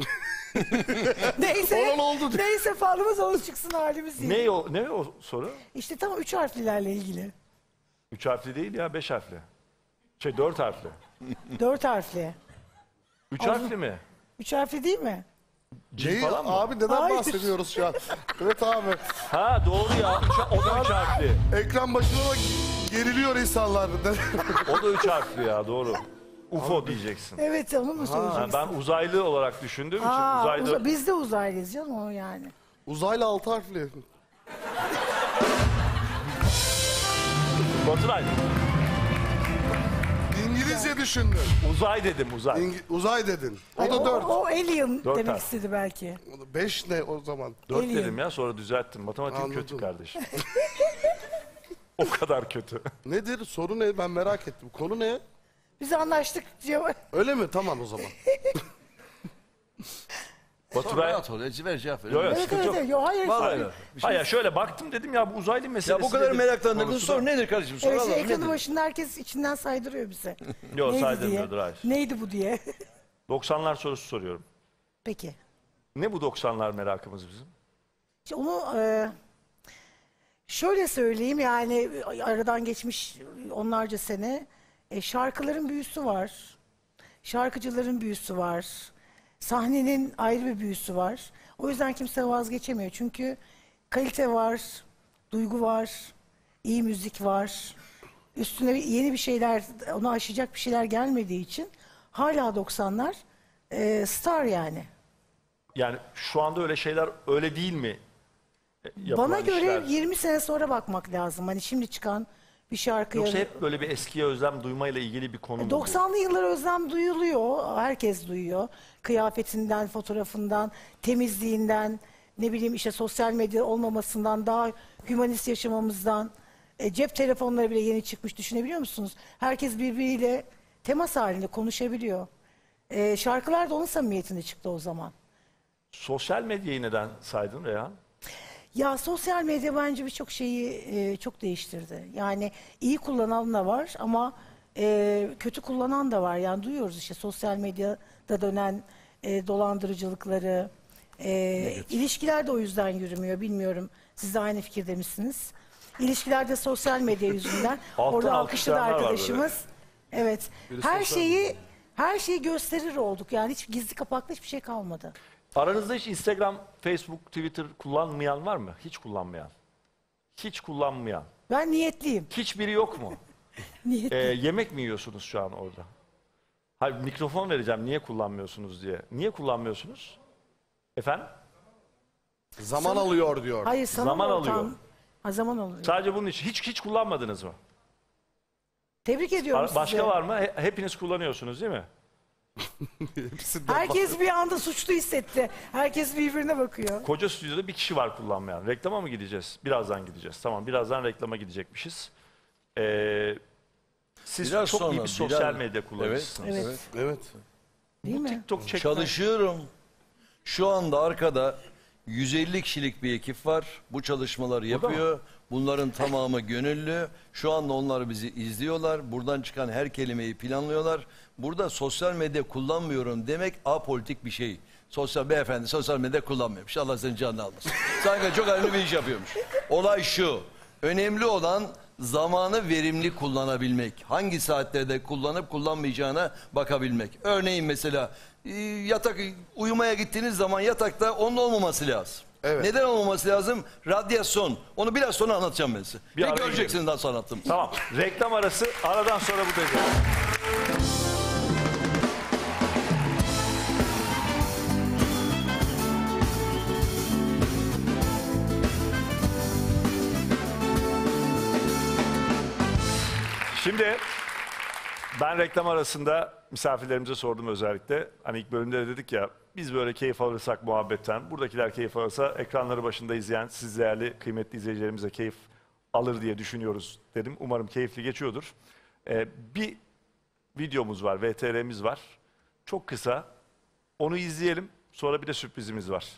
Neyse. Olan oldu. Neyse, falımız olsun çıksın, halimiz iyi. Ne o soru? İşte tam 3 harflilerle ilgili. 3 harfli değil ya, 5 harfli. 4 harfli. 4 harfli. 3 harfli mi? 3 harfli değil mi? Cin Neyi, falan mı? abi neden Hayır. bahsediyoruz şu an? Evet abi. Ha doğru ya. O da 3 harfli. Ekran başına bak, geriliyor insanlar. O da 3 harfli ya, doğru. UFO diyeceksin. Evet, onu mu Ha, soracaksın? ben uzaylı olarak düşündüğüm için uzaylı... Biz de uzaylıyız canım, o yani. Uzaylı 6 harfli. Baturay, İngilizce düşündün. uzay dedim, uzay. Uzay dedin. O Ay, da 4. O alien Dört demek harf. istedi belki. 5 ne o zaman? 4 Alien. dedim ya, sonra düzelttim. Matematiğim Anladım. kötü kardeşim. O kadar kötü. Nedir? Soru ne? Ben merak ettim. Konu ne? Biz anlaştık. Öyle mi? Tamam o zaman. Sonra Baturay... rahat ol. Ver cevap ver. Yok yok, Evet, sıkıntı evet, yok. evet. Yo, hayır. Vallahi hayır. yok. Hayır şöyle baktım, dedim ya bu uzaylı meselesi. Ya bu kadar dedim. meraklandırdın. Konusu da- Sor nedir kardeşim? Sor Evet, Allah ekranı nedir? başında herkes içinden saydırıyor bize. Yok, Neydi saydırmıyordur, diye. hayır. Neydi bu diye. 90'lar sorusu soruyorum. Peki. Ne bu 90'lar merakımız bizim? İşte onu şöyle söyleyeyim, yani aradan geçmiş onlarca sene. Şarkıların büyüsü var. Şarkıcıların büyüsü var. Sahnenin ayrı bir büyüsü var. O yüzden kimse vazgeçemiyor. Çünkü kalite var, duygu var, iyi müzik var. Üstüne yeni bir şeyler, onu aşacak bir şeyler gelmediği için hala 90'lar star yani. Yani şu anda öyle şeyler öyle değil mi? Yapılan Bana göre işler. 20 sene sonra bakmak lazım. Hani şimdi çıkan bir şarkıya... Yoksa hep böyle bir eskiye özlem duymayla ilgili bir konu mu bu? 90'lı yıllar özlem duyuluyor. Herkes duyuyor. Kıyafetinden, fotoğrafından, temizliğinden, ne bileyim işte sosyal medya olmamasından, daha hümanist yaşamamızdan. Cep telefonları bile yeni çıkmış, düşünebiliyor musunuz? Herkes birbiriyle temas halinde konuşabiliyor. Şarkılar da onun samimiyetinde çıktı o zaman. Sosyal medyayı neden saydın Reyhan? Ya sosyal medya bence birçok şeyi çok değiştirdi. Yani iyi kullanan da var ama kötü kullanan da var. Yani duyuyoruz işte sosyal medyada dönen dolandırıcılıkları. İlişkiler de o yüzden yürümüyor. Bilmiyorum, siz de aynı fikirde misiniz? İlişkiler de sosyal medya yüzünden. Alttan Orada alkışladı alkışlayanlar var arkadaşımız. Evet. Her şeyi gösterir olduk. Yani hiç gizli kapaklı hiçbir şey kalmadı. Aranızda hiç Instagram, Facebook, Twitter kullanmayan var mı? Hiç kullanmayan. Hiç kullanmayan. Ben niyetliyim. Hiçbiri yok mu? Yemek mi yiyorsunuz şu an orada? Hayır, mikrofon vereceğim niye kullanmıyorsunuz diye. Niye kullanmıyorsunuz? Efendim? Zaman alıyor diyor. Hayır, sanal Zaman ortam. alıyor. Ha, zaman alıyor. Sadece bunun için. Hiç kullanmadınız mı? Tebrik ediyorum Başka sizi. var mı? Hepiniz kullanıyorsunuz değil mi? Hepsinden Herkes bir anda suçlu hissetti. Herkes birbirine bakıyor. Koca stüdyoda bir kişi var kullanmayan. Reklama mı gideceğiz? Birazdan gideceğiz. Tamam, birazdan reklama gidecekmişiz. Siz Biraz çok iyi sonra, bir sosyal biraz- medya kullanıcısınız. Evet. Evet. Değil mi? TikTok çekme. Çalışıyorum. Şu anda arkada 150 kişilik bir ekip var. Bu çalışmaları yapıyor. Bunların tamamı gönüllü. Şu anda onlar bizi izliyorlar. Buradan çıkan her kelimeyi planlıyorlar. Burada sosyal medya kullanmıyorum demek apolitik bir şey. Beyefendi sosyal medya kullanmıyormuş. Allah senin canını almasın. Sanki çok önemli bir iş yapıyormuş. Olay şu. Önemli olan zamanı verimli kullanabilmek. Hangi saatlerde kullanıp kullanmayacağına bakabilmek. Örneğin mesela uyumaya gittiğiniz zaman yatakta onun olmaması lazım. Evet. Neden olmaması lazım? Radyasyon. Onu biraz sonra anlatacağım ben size. Bir Ve araya göreceksiniz girelim. daha sonra anlattım. Tamam. Reklam arası. Aradan sonra buradayız. Şimdi ben reklam arasında misafirlerimize sordum özellikle. Hani ilk bölümde de dedik ya, biz böyle keyif alırsak muhabbetten, buradakiler keyif alırsa ekranları başında izleyen siz değerli kıymetli izleyicilerimiz de keyif alır diye düşünüyoruz dedim. Umarım keyifli geçiyordur. Bir videomuz var, VTR'miz var. Çok kısa. Onu izleyelim. Sonra bir de sürprizimiz var.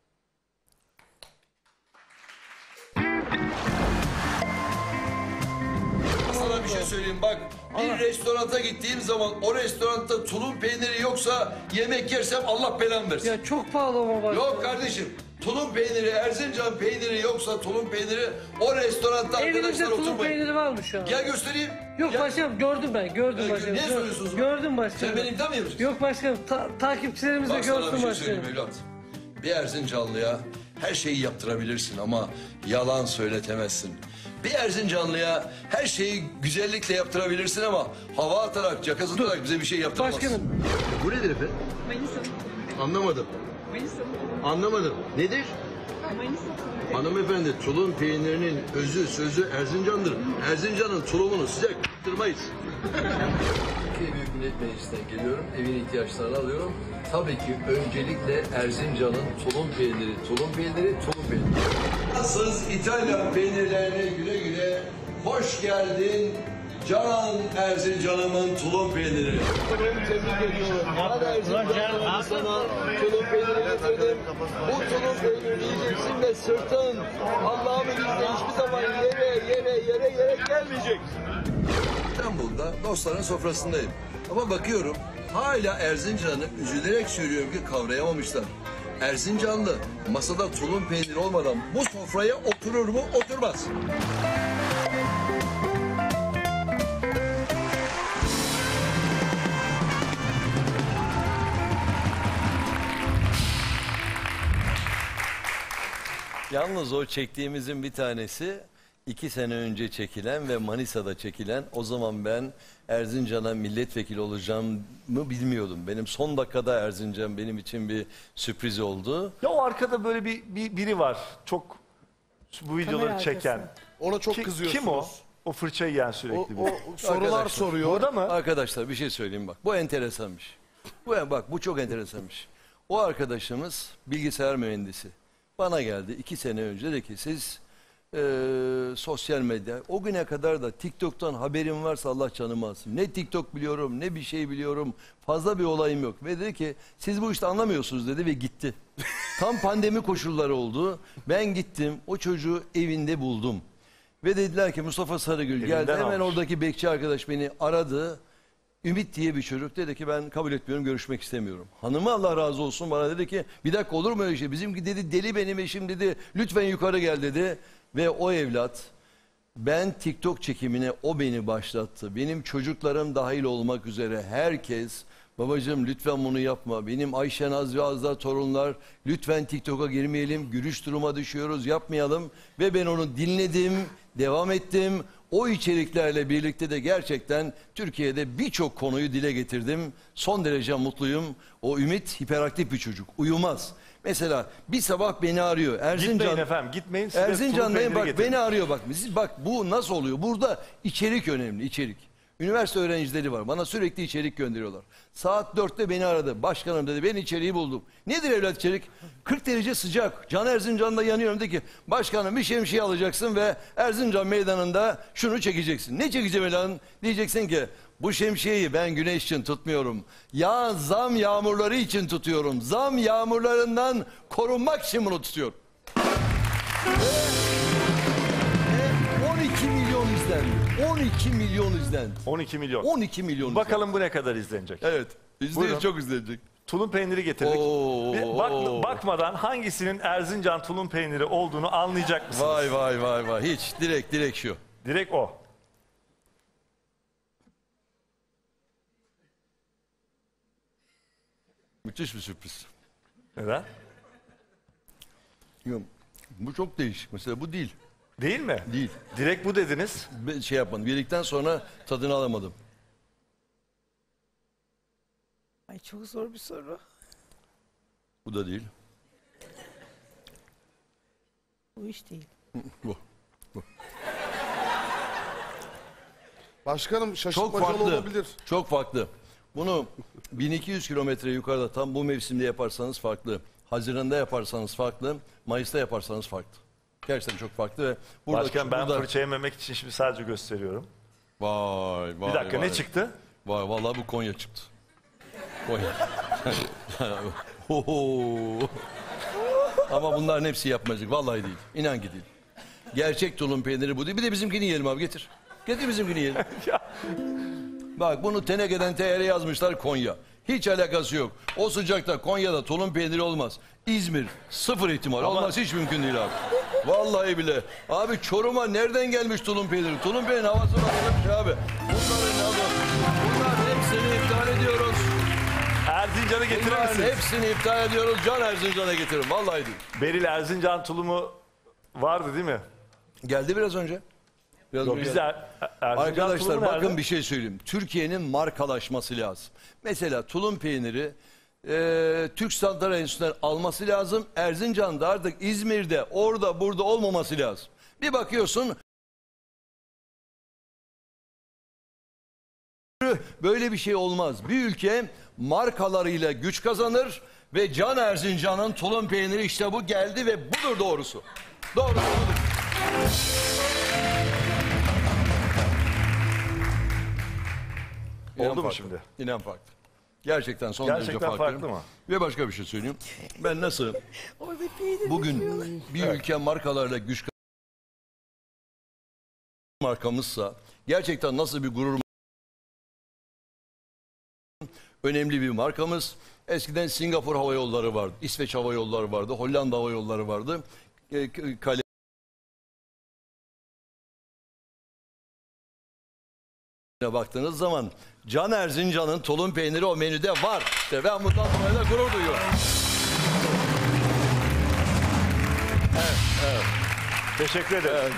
Sana bir şey söyleyeyim bak. Bir restoranta gittiğim zaman o restoranda tulum peyniri yoksa yemek yersem Allah belamı versin. Ya çok pahalı ama bak. Yok kardeşim. Tulum peyniri, Erzincan peyniri yoksa tulum peyniri o restoranda Elimizde arkadaşlar tulum oturmayın. peyniri var mı şu an? Gel göstereyim. Yok Gel. başkanım gördüm ben. Gördüm Ya, başkanım. niye söylüyorsunuz o zaman? Gördüm başkanım. Sen beni tanımıyor musun? Yok başkanım. Takipçilerimiz de Bak sana bir görsün şey başkanım. söyleyeyim evlat. Bir Erzincanlıya her şeyi yaptırabilirsin ama yalan söyletemezsin. Bir Erzincanlıya her şeyi güzellikle yaptırabilirsin ama hava atarak, caka atarak bize bir şey yaptıramazsın. Başkanım. Bu nedir efendim? Manisa. Anlamadım. Manisa. Anlamadım. Nedir? Manisa. Hanımefendi tulum peynirinin özü sözü Erzincan'dır. Erzincan'ın tulumunu size k***tırmayız. Türkiye Büyük Millet Meclisi'nden geliyorum. Evin ihtiyaçlarını alıyorum. Tabii ki öncelikle Erzincan'ın tulum peyniri, tulum peyniri, tulum peyniri. Fransız İtalyan peynirlerine güle güle hoş geldin Canan Erzincan'ımın tulum peyniri. Tebrik ediyorum. Ben Erzincan'dan sana tulum peyniri getirdim. Bu tulum peynirini yiyeceksin ve sırtın Allah'ın izniyle hiçbir zaman yere gelmeyecek. İstanbul'da dostların sofrasındayım. Ama bakıyorum hala Erzincan'ı üzülerek söylüyorum ki kavrayamamışlar. Erzincanlı masada tulum peyniri olmadan bu sofraya oturur mu? Oturmaz. Yalnız o çektiğimizin bir tanesi 2 sene önce çekilen ve Manisa'da çekilen. O zaman ben Erzincan'a milletvekili olacağımı bilmiyordum. Benim son dakikada Erzincan benim için bir sürpriz oldu. Ya o arkada böyle biri var. Çok bu videoları Kamera çeken. arkası. Ona çok kızıyorsunuz. Kim o? O fırçayı yiyen sürekli. O sorular Arkadaşlar, soruyor. Burada mı? Arkadaşlar bir şey söyleyeyim bak. Bu enteresanmış. Bu çok enteresanmış. O arkadaşımız bilgisayar mühendisi. Bana geldi 2 sene önce dedi ki siz sosyal medya o güne kadar da TikTok'tan haberim varsa Allah canımı alsın. Ne TikTok biliyorum ne bir şey biliyorum. Fazla bir olayım yok. Ve dedi ki siz bu işte anlamıyorsunuz dedi ve gitti. Tam pandemi koşulları oldu. Ben gittim o çocuğu evinde buldum. Ve dediler ki Mustafa Sarıgül geldi. Evinden Hemen almış. oradaki bekçi arkadaş beni aradı. Ümit diye bir çocuk dedi ki ben kabul etmiyorum, görüşmek istemiyorum. Hanımı Allah razı olsun bana dedi ki bir dakika olur mu öyle şey? Bizimki dedi deli benim eşim dedi. Lütfen yukarı gel dedi. Ve o evlat ben TikTok çekimine o beni başlattı. Benim çocuklarım dahil olmak üzere herkes babacığım lütfen bunu yapma. Benim Ayşe Naz ve Azra torunlar lütfen TikTok'a girmeyelim. Gülüş duruma düşüyoruz yapmayalım. Ve ben onu dinledim, devam ettim. O içeriklerle birlikte de gerçekten Türkiye'de birçok konuyu dile getirdim. Son derece mutluyum. O Ümit hiperaktif bir çocuk. Uyumaz. Mesela bir sabah beni arıyor. Gitmeyin efendim, gitmeyin. Size tulum Erzincan'dayım peyniri bak getirin. beni arıyor bak. Bak bu nasıl oluyor? Burada içerik önemli, içerik. Üniversite öğrencileri var. Bana sürekli içerik gönderiyorlar. Saat 4'te beni aradı. Başkanım dedi ben içeriği buldum. Nedir evlat içerik? 40 derece sıcak. Can Erzincan'da yanıyorum dedi ki başkanım bir şemsiye alacaksın ve Erzincan meydanında şunu çekeceksin. Ne çekeceğim lan? Diyeceksin ki bu şemsiyeyi ben güneş için tutmuyorum. Ya zam yağmurları için tutuyorum. Zam yağmurlarından korunmak için bunu tutuyorum. 12 milyon izlendi. 12 milyon izlendi. 12 milyon. 12 milyon Bakalım bu ne kadar izlenecek. izlendi. Evet. Buyurun. %100 çok izlenecek. tulum peyniri getirdik. Oo. Bakmadan hangisinin Erzincan tulum peyniri olduğunu anlayacak mısınız? Vay vay vay vay. Hiç direkt şu. Direkt o. Müthiş bir sürpriz. Neden? Yok, bu çok değişik. Mesela bu değil. Değil mi? Değil. Direkt bu dediniz. Ben şey yapmadım. Yedikten sonra tadını alamadım. Ay çok zor bir soru. Bu da değil. Bu iş değil. Bu. Başkanım Çok şaşırtmacalı farklı. olabilir. Çok farklı. Bunu 1200 kilometre yukarıda tam bu mevsimde yaparsanız farklı. Haziran'da yaparsanız farklı. Mayıs'ta yaparsanız farklı. Gerçekten çok farklı ve burada Başkan ben fırça yememek için şimdi sadece gösteriyorum. Vay vay. Bir dakika vay. ne çıktı? Vay vallahi bu Konya çıktı. Konya. Oho. Ama bunların hepsi yapmacık. Vallahi değil. İnan ki değil. Gerçek tulum peyniri bu değil. Bir de bizimkini yiyelim abi getir. Getir bizimkini yiyelim. Bak bunu tenekeden TR yazmışlar Konya. Hiç alakası yok. O sıcakta Konya'da tulum peyniri olmaz. İzmir sıfır ihtimal. Olmaz hiç mümkün değil abi. Vallahi bile. Abi Çorum'a nereden gelmiş tulum peyniri? Tulum peyniri havası var abi. Bunların hepsini iptal ediyoruz. Erzincan'ı getirir Bunların misiniz? hepsini iptal ediyoruz. Can Erzincan'a getirin. Vallahi değil. Beril Erzincan tulumu vardı değil mi? Geldi biraz önce. Biraz Yok, önce biz geldi. Erzincan Arkadaşlar tulumu bakın nerede? bir şey söyleyeyim. Türkiye'nin markalaşması lazım. Mesela tulum peyniri Türk Sanatlar Enstitüsü'nden alması lazım. Erzincan'da artık İzmir'de orada burada olmaması lazım. Bir bakıyorsun böyle bir şey olmaz. Bir ülke markalarıyla güç kazanır ve Can Erzincan'ın tulum peyniri işte bu geldi ve budur doğrusu. Doğrusu budur. Oldu mu farklı. şimdi? İnan farklı. Gerçekten son derece Gerçekten farklı mı? Ve başka bir şey söyleyeyim. Ben nasıl Orada peynir bugün geçiyorlar. bir ülke markalarla güç markamızsa gerçekten nasıl bir gurur önemli bir markamız. Eskiden Singapur Hava Yolları vardı, İsveç Hava Yolları vardı, Hollanda Hava Yolları vardı. Baktığınız zaman Can Erzincan'ın tulum peyniri o menüde var. İşte ben bundan dolayı da gurur duyuyorum. Teşekkür ederim.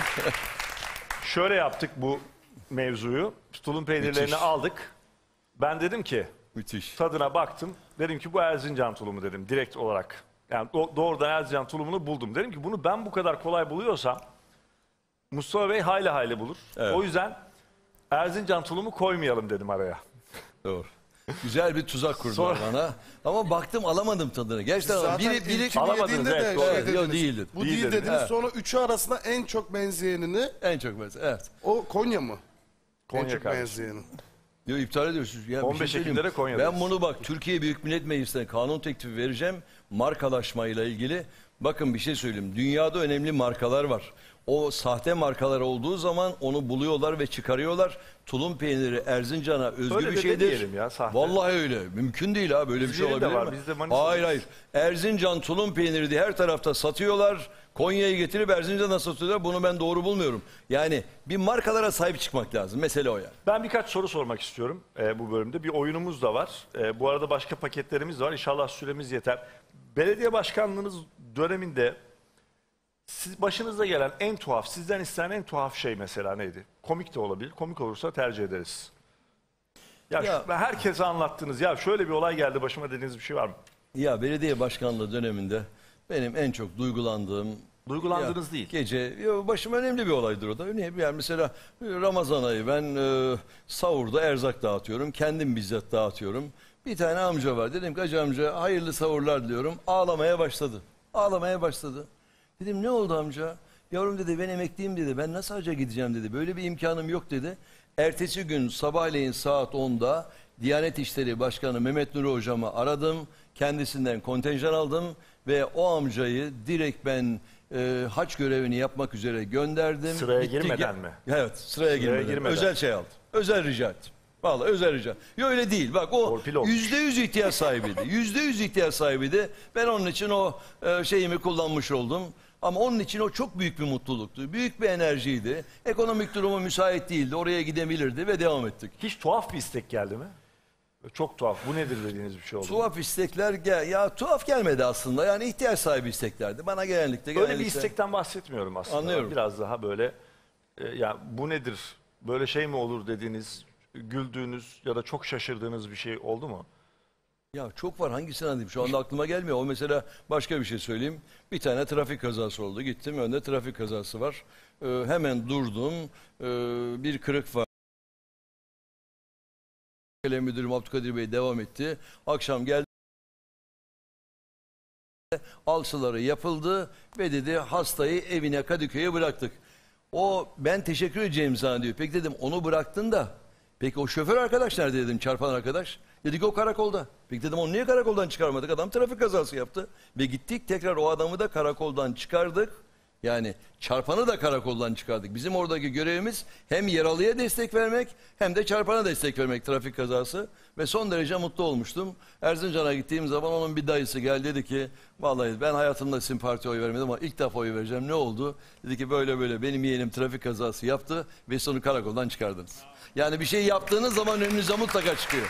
Şöyle yaptık bu mevzuyu. Tulum peynirlerini Müthiş. aldık. Ben dedim ki Müthiş. tadına baktım. Dedim ki bu Erzincan tulumu dedim direkt olarak. Yani doğrudan Erzincan tulumunu buldum. Dedim ki bunu ben bu kadar kolay buluyorsam Mustafa Bey hayli hayli bulur. Evet. O yüzden Erzincan tulumu koymayalım dedim araya. Doğru. Güzel bir tuzak kurdular Sonra- bana. Ama baktım alamadım tadını. Gerçekten Zaten biri ilkini alamadınız, yediğinde evet, de doğru. şey Evet, dediniz. yok, değildi. Bu Değil değil dediniz. dediniz. Evet. Sonra üçü arasında en çok benzeyenini en çok mesela. Evet. o Konya mı? En Konya çok kardeşim. benzeyeni. Yo, iptal ediyorsunuz. Ya, bir 15 söyleyeyim. Ekim'de de Konya'dayız. Ben bunu bak Türkiye Büyük Millet Meclisi'ne kanun teklifi vereceğim. Markalaşmayla ilgili. Bakın bir şey söyleyeyim. Dünyada önemli markalar var. O sahte markalar olduğu zaman onu buluyorlar ve çıkarıyorlar. Tulum peyniri Erzincan'a özgü Öyle bir de şeydir. demeyelim ya, sahte. Vallahi öyle. Mümkün değil ha böyle bir şey Bizlerin de olabilir var, mi? bizde Manisa'da. Hayır hayır. Erzincan tulum peyniri diye her tarafta satıyorlar. Konya'yı getirip Erzincan'a satıyorlar. Bunu ben doğru bulmuyorum. Yani bir markalara sahip çıkmak lazım. Mesele o yani. Ben birkaç soru sormak istiyorum bu bölümde. Bir oyunumuz da var. Bu arada başka paketlerimiz var. İnşallah süremiz yeter. Belediye başkanlığınız döneminde siz başınıza gelen en tuhaf, sizden istenen en tuhaf şey mesela neydi? Komik de olabilir. Komik olursa tercih ederiz. Ya- Herkese anlattınız. Ya şöyle bir olay geldi başıma dediğiniz bir şey var mı? Ya belediye başkanlığı döneminde benim en çok duygulandığım Duygulandığınız ya, değil. Gece başıma önemli bir olaydır o da. Yani mesela Ramazan ayı ben sahurda erzak dağıtıyorum. Kendim bizzat dağıtıyorum. Bir tane amca var. Dedim ki hacı amca hayırlı sahurlar diliyorum. Ağlamaya başladı. Ağlamaya başladı. Dedim ne oldu amca? Yavrum dedi ben emekliyim dedi. Ben nasıl hacca gideceğim dedi. Böyle bir imkanım yok dedi. Ertesi gün sabahleyin saat 10'da Diyanet İşleri Başkanı Mehmet Nuri hocamı aradım. Kendisinden kontenjan aldım ve o amcayı direkt ben hac görevini yapmak üzere gönderdim. Sıraya Gitti, girmeden mi? Evet sıraya girmeden. girmeden. Özel şey aldım. Özel rica ettim. Vallahi özel rica. Yok öyle değil. Bak o Torpil olmuş. %100 ihtiyaç sahibiydi. %100 ihtiyaç sahibiydi. Ben onun için o şeyimi kullanmış oldum. Ama onun için o çok büyük bir mutluluktu. Büyük bir enerjiydi. Ekonomik durumu müsait değildi. Oraya gidebilirdi ve devam ettik. Hiç tuhaf bir istek geldi mi? Çok tuhaf. Bu nedir dediğiniz bir şey oldu mu? Tuhaf istekler ya tuhaf gelmedi aslında. Yani ihtiyaç sahibi isteklerdi. Bana genellikle Öyle bir istekten bahsetmiyorum aslında. Anlıyorum. Biraz daha böyle ya bu nedir? Böyle şey mi olur dediğiniz, güldüğünüz ya da çok şaşırdığınız bir şey oldu mu? Ya çok var, hangisini anlatayım? Şu anda aklıma gelmiyor. O mesela başka bir şey söyleyeyim. Bir tane trafik kazası oldu. Gittim, önde trafik kazası var. Hemen durdum. Bir kırık var. Müdürüm Abdülkadir Bey devam etti. Akşam geldi. Alçıları yapıldı ve dedi hastayı evine Kadıköy'e bıraktık. O ben teşekkür edeceğim sana diyor. Peki dedim onu bıraktın da. Peki o şoför arkadaş nerede dedim, çarpan arkadaş. Dedi ki o karakolda. Peki dedim onu niye karakoldan çıkarmadık? Adam trafik kazası yaptı. Ve gittik tekrar o adamı da karakoldan çıkardık. Yani çarpanı da karakoldan çıkardık. Bizim oradaki görevimiz hem yaralıya destek vermek hem de çarpana destek vermek, trafik kazası. Ve son derece mutlu olmuştum. Erzincan'a gittiğim zaman onun bir dayısı geldi, dedi ki vallahi ben hayatımda sizin partiye oy vermedim ama ilk defa oy vereceğim. Ne oldu? Dedi ki böyle böyle benim yeğenim trafik kazası yaptı ve sonu karakoldan çıkardınız. Yani bir şey yaptığınız zaman önünüze mutlaka çıkıyor.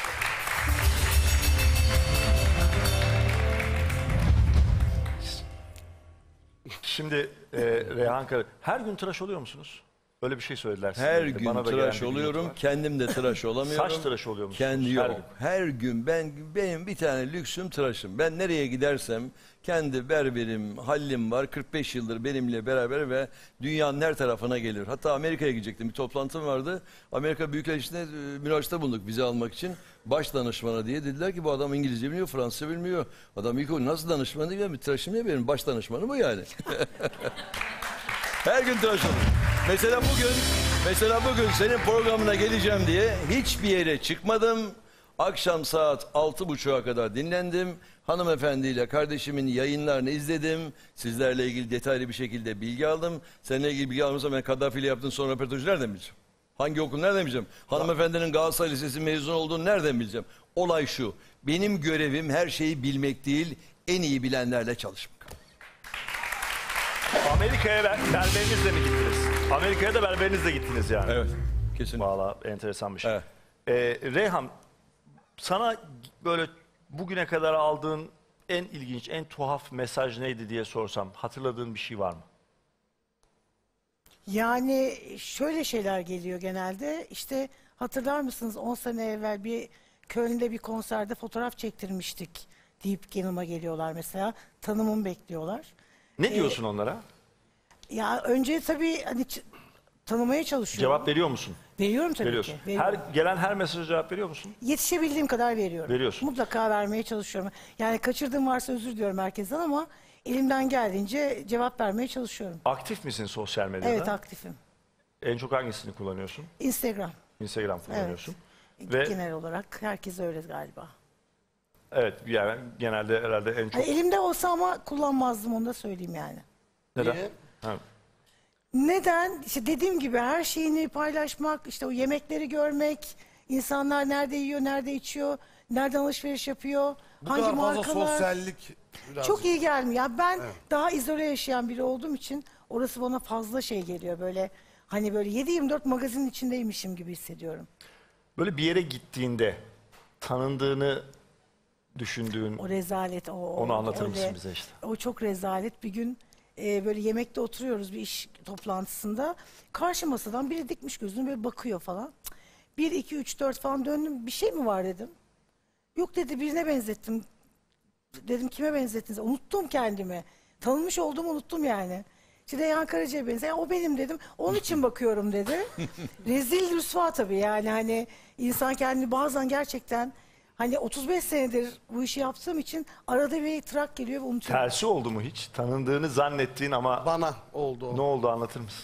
Şimdi Reyhan Kara, her gün tıraş oluyor musunuz? Öyle bir şey söylediler size. Her birlikte. gün Bana da gelen tıraş bir bilgi oluyorum. var. Kendim de tıraş olamıyorum. Saç tıraşı oluyor musunuz? Kendi Her yok. gün. Her gün benim bir tane lüksüm tıraşım. Ben nereye gidersem kendi berberim, hallim var. 45 yıldır benimle beraber ve dünyanın her tarafına gelir. Hatta Amerika'ya gidecektim. Bir toplantım vardı. Amerika Büyükelçisi'ne müracaata bulunduk vize almak için. Baş danışmana diye dediler ki bu adam İngilizce bilmiyor, Fransızca bilmiyor. Adam ilk nasıl danışman diye bir tıraşım ya benim baş danışmanım bu yani. Her gün tıraş olurum. Mesela bugün senin programına geleceğim diye hiçbir yere çıkmadım. Akşam saat 6.30'a kadar dinlendim. Hanımefendiyle kardeşimin yayınlarını izledim. Sizlerle ilgili detaylı bir şekilde bilgi aldım. Seninle ilgili bilgi almışsam ben Kaddafi ile yaptığın son röportajı nereden bileceğim? Hangi okul nereden bileceğim? Hanımefendinin Galatasaray Lisesi mezun olduğunu nereden bileceğim? Olay şu. Benim görevim her şeyi bilmek değil, en iyi bilenlerle çalışmak. Amerika'ya berberinizle mi gittiniz? Amerika'ya da berberinizle gittiniz yani. Evet, kesinlikle. Valla enteresan bir şey. Evet. Reyhan, sana böyle bugüne kadar aldığın en ilginç, en tuhaf mesaj neydi diye sorsam hatırladığın bir şey var mı? Yani şöyle şeyler geliyor genelde. İşte hatırlar mısınız 10 sene evvel bir Köln'de bir konserde fotoğraf çektirmiştik deyip yanıma geliyorlar mesela. Tanımımı bekliyorlar. Ne diyorsun onlara? Ya önce tabii hani tanımaya çalışıyorum. Cevap veriyor musun? Veriyorum tabii Veriyorsun. ki. Veriyorum. Gelen her mesaja cevap veriyor musun? Yetişebildiğim kadar veriyorum. Veriyorsun. Mutlaka vermeye çalışıyorum. Yani kaçırdığım varsa özür diliyorum herkesten ama elimden geldiğince cevap vermeye çalışıyorum. Aktif misin sosyal medyada? Evet, aktifim. En çok hangisini kullanıyorsun? Instagram. Instagram kullanıyorsun. Evet. Ve Genel olarak herkes öyle galiba. evet yani genelde herhalde en çok... Hani elimde olsa ama kullanmazdım, onu da söyleyeyim yani. Neden? Niye? Ha. Neden? İşte dediğim gibi her şeyini paylaşmak, işte o yemekleri görmek, insanlar nerede yiyor, nerede içiyor, nereden alışveriş yapıyor, Bu hangi kadar fazla markalar. sosyallik biraz Çok iyi gelmiyor. Yani ben daha izole yaşayan biri olduğum için orası bana fazla şey geliyor. Böyle hani böyle 7/24 magazinin içindeymişim gibi hissediyorum. Böyle bir yere gittiğinde tanındığını düşündüğün, O rezalet. onu anlatır öyle- mısın bize işte? O çok rezalet. Bir gün böyle yemekte oturuyoruz bir iş toplantısında. Karşı masadan biri dikmiş gözünü böyle bakıyor falan. 1, 2, 3, 4 falan döndüm. Bir şey mi var dedim. Yok dedi, birine benzettim. Dedim kime benzettiniz? Unuttum kendimi. Tanınmış olduğumu unuttum yani. İşte Reyhan Karaca'ya benzer. O benim dedim. Onun için bakıyorum dedi. Rezil rüsva tabii yani hani insan kendini bazen gerçekten hani 35 senedir bu işi yaptığım için arada bir trak geliyor ve unutuyorum. Tersi oldu mu hiç? Tanındığını zannettiğin ama bana oldu o. ne oldu anlatır mısın?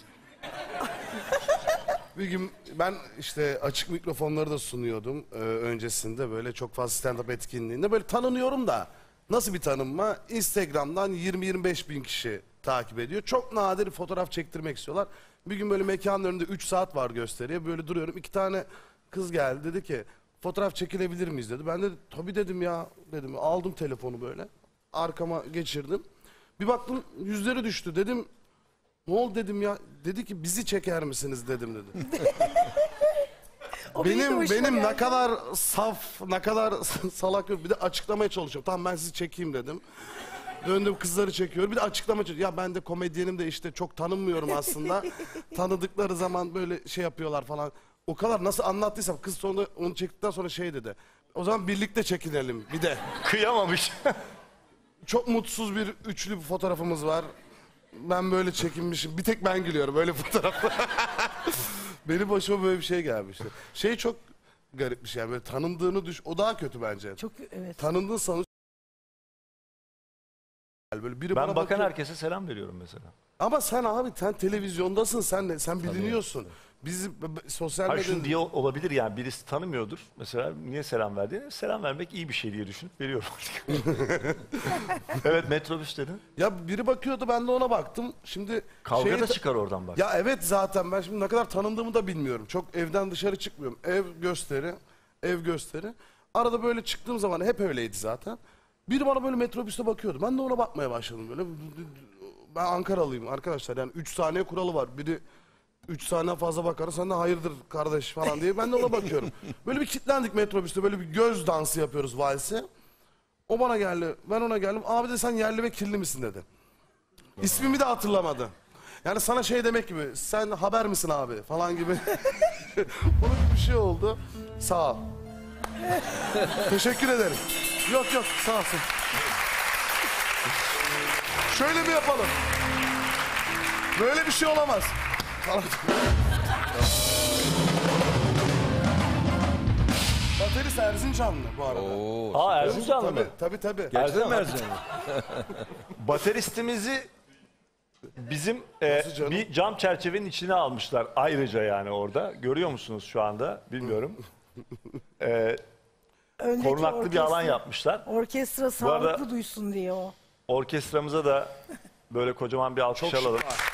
Bir gün ben işte açık mikrofonları da sunuyordum öncesinde böyle çok fazla stand-up etkinliğinde. Böyle tanınıyorum da nasıl bir tanınma? Instagram'dan 20-25 bin kişi takip ediyor. Çok nadir fotoğraf çektirmek istiyorlar. Bir gün böyle mekanın önünde 3 saat var gösteriyor. Böyle duruyorum, 2 tane Kız geldi dedi ki fotoğraf çekilebilir miyiz dedi. Ben de tabii dedim ya dedim. Aldım telefonu böyle. Arkama geçirdim. Bir baktım yüzleri düştü dedim. Ne oldu dedim ya. Dedi ki bizi çeker misiniz dedim dedi. O benim de hoşuma benim ne geldi. kadar saf, ne kadar salak yok. Bir de açıklamaya çalışıyorum. Tamam ben sizi çekeyim dedim. Döndüm kızları çekiyorum. Bir de açıklama çalışıyorum. Ya ben de komedyenim de işte çok tanınmıyorum aslında. Tanıdıkları zaman böyle şey yapıyorlar falan. O kadar nasıl anlattıysam kız sonra onu çektikten sonra şey dedi. O zaman birlikte çekinelim bir de. Kıyamamış. Çok mutsuz bir üçlü bir fotoğrafımız var. Ben böyle çekinmişim. Bir tek ben gülüyorum böyle fotoğrafta. Benim başıma böyle bir şey gelmişti. Şey çok garip bir şey yani böyle tanındığını o daha kötü bence. Çok evet. Tanındığın sanı böyle biri Ben bana bakan bakıyor. herkese selam veriyorum mesela. Ama sen abi sen televizyondasın sen biliniyorsun. Biz sosyal Hayır şunu medyada diye olabilir yani birisi tanımıyordur. Mesela niye selam verdi? Selam vermek iyi bir şey diye düşünüp veriyorum artık. Evet metrobüs dedin. ya biri bakıyordu ben de ona baktım. Şimdi Kavga şeyi da ta- çıkar oradan bak. Ya evet zaten ben şimdi ne kadar tanındığımı da bilmiyorum. Çok evden dışarı çıkmıyorum. Ev gösteri. Arada böyle çıktığım zaman hep öyleydi zaten. Biri bana böyle metrobüste bakıyordu. Ben de ona bakmaya başladım böyle. Ben Ankaralıyım arkadaşlar yani 3 saniye kuralı var. Biri 3 saniye fazla bakar sen de hayırdır kardeş falan diye ben de ona bakıyorum. Böyle bir kilitlendik metrobüste böyle bir göz dansı yapıyoruz valsi. O bana geldi ben ona geldim. Abi de sen yerli ve kirli misin dedi. İsmimi de hatırlamadı. Yani sana şey demek gibi sen haber misin abi falan gibi. Onun gibi bir şey oldu. Sağ ol. Teşekkür ederim. Yok sağ olsun. Şöyle mi yapalım? Böyle bir şey olamaz. Falan. Baterist Erzincanlı bu arada. Aa Erzincanlı mı? Tabii. Gerçekten mi Erzincan? Bateristimizi bizim Nasıl canım? bir cam çerçevenin içine almışlar ayrıca yani orada. Görüyor musunuz şu anda? Bilmiyorum. Öndeki Korunaklı bir alan orkestra- yapmışlar. Orkestra Bu arada- sağlıklı duysun diye o. Orkestramıza da böyle kocaman bir alkış Çok alalım. şık.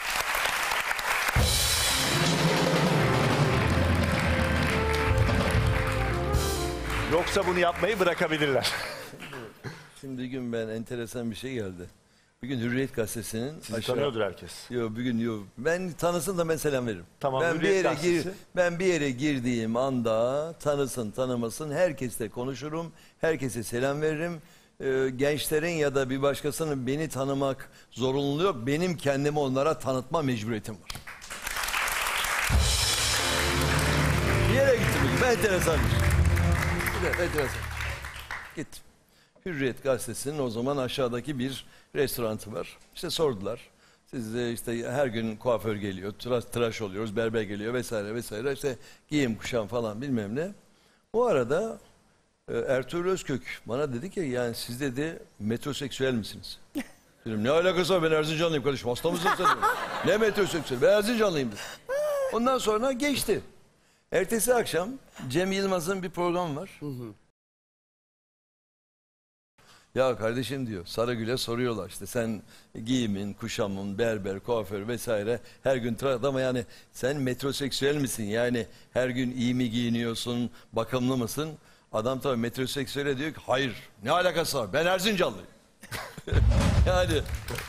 Yoksa bunu yapmayı bırakabilirler. Şimdi bir gün ben enteresan bir şey geldi. Bir gün Hürriyet Gazetesi'nin Sizi tanıyordur herkes. Yok bir gün yok. Ben tanısın da ben selam veririm. Tamam, Ben Hürriyet Gazetesi. ben bir yere girdiğim anda tanısın tanımasın herkesle konuşurum. Herkese selam veririm. Gençlerin ya da bir başkasının beni tanımak zorunluluğu yok. Benim kendimi onlara tanıtma mecburiyetim var. Bir yere gittim bugün. Enteresan bir şey. Evet, enteresan. Gittim. Hürriyet Gazetesi'nin o zaman aşağıdaki bir restorantı var. İşte sordular. Siz de işte her gün kuaför geliyor, tıraş oluyoruz, berber geliyor vesaire vesaire. İşte giyim kuşam falan bilmem ne. O arada Ertuğrul Özkök bana dedi ki yani siz dedi metroseksüel misiniz? Dedim ne alakası var ben Erzincanlıyım kardeşim hasta mısın sen? Ne metroseksüel ben Erzincanlıyım dedim. Ondan sonra geçti. Ertesi akşam Cem Yılmaz'ın bir programı var. Ya kardeşim diyor Sarıgül'e soruyorlar işte sen giyimin, kuşamın, berber, kuaför vesaire her gün ama yani sen metroseksüel misin? Yani her gün iyi mi giyiniyorsun, bakımlı mısın? Adam tabii metroseksüele diyor ki hayır ne alakası var ben Erzincanlıyım. Yani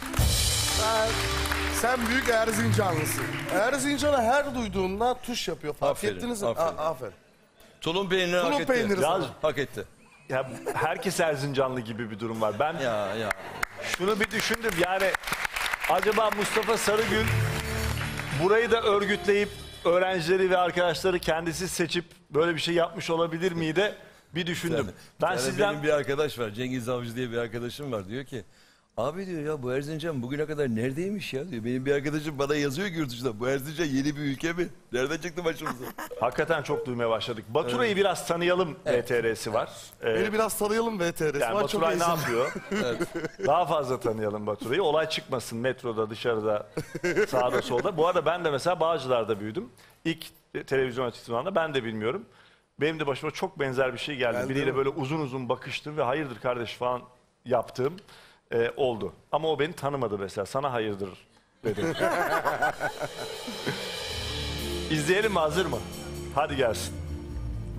Sen büyük Erzincanlısın. Erzincan'ı her duyduğunda tuş yapıyor. Fark Aferin, ettiniz mi? aferin. Aferin. tulum peynirini Tulum hak etti. peyniri sana. Hak etti. Ya herkes Erzincanlı gibi bir durum var. Ben Ya. şunu bir düşündüm yani acaba Mustafa Sarıgül burayı da örgütleyip öğrencileri ve arkadaşları kendisi seçip böyle bir şey yapmış olabilir miydi? Bir düşündüm. Ben Yani sizden benim bir arkadaş var Cengiz Avcı diye bir arkadaşım var diyor ki abi diyor ya bu Erzincan bugüne kadar neredeymiş ya diyor. Benim bir arkadaşım bana yazıyor ki yurt dışında bu Erzincan yeni bir ülke mi? Nereden çıktı başımıza? hakikaten çok duymaya başladık. Baturay'ı biraz tanıyalım VTR'si var. Beni biraz tanıyalım VTR'si. Yani var. Çok Baturay ne heyecanlı. yapıyor? Daha fazla tanıyalım Baturay'ı. Olay çıkmasın metroda, dışarıda, sağda solda. Bu arada ben de mesela Bağcılar'da büyüdüm. İlk televizyon açtığım anda ben de bilmiyorum. Benim de başıma çok benzer bir şey geldi. Geldi Biriyle mi? böyle uzun uzun bakıştım ve hayırdır kardeş falan yaptığım oldu. Ama o beni tanımadı mesela. Sana hayırdır dedim. İzleyelim mi? Hazır mı? Hadi gelsin.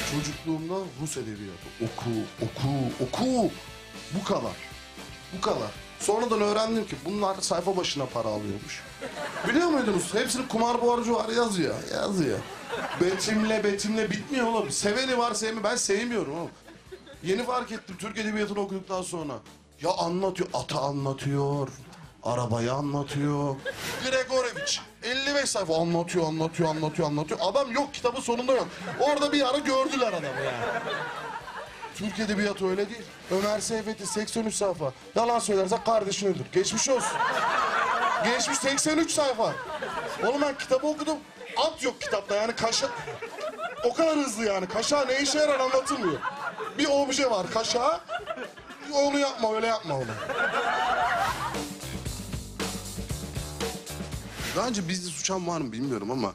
Çocukluğumda Rus edebiyatı. Oku. Bu kadar. Bu kadar. Sonradan öğrendim ki bunlar sayfa başına para alıyormuş. Biliyor muydunuz? Hepsinin kumar borcu var, yazıyor. Betimle bitmiyor oğlum. Seveni var, sevmiyor. Ben sevmiyorum oğlum. Yeni fark ettim Türk edebiyatını okuduktan sonra. Ya anlatıyor, atı anlatıyor, arabayı anlatıyor. Gregorevich 55 sayfa anlatıyor. Adam yok, kitabın sonunda yok. Orada bir ara gördüler adamı yani. Türk edebiyatı öyle değil. Ömer Seyfettin 83 sayfa. Yalan söylersen kardeşini öldür. Geçmiş olsun. Geçmiş 83 sayfa. Oğlum ben kitabı okudum. At yok kitapta yani kaşa. O kadar hızlı yani. Kaşağı ne işe yarar anlatılmıyor. Bir obje var kaşağı. Onu yapma, öyle yapma onu. Daha önce business uçan var mı bilmiyorum ama...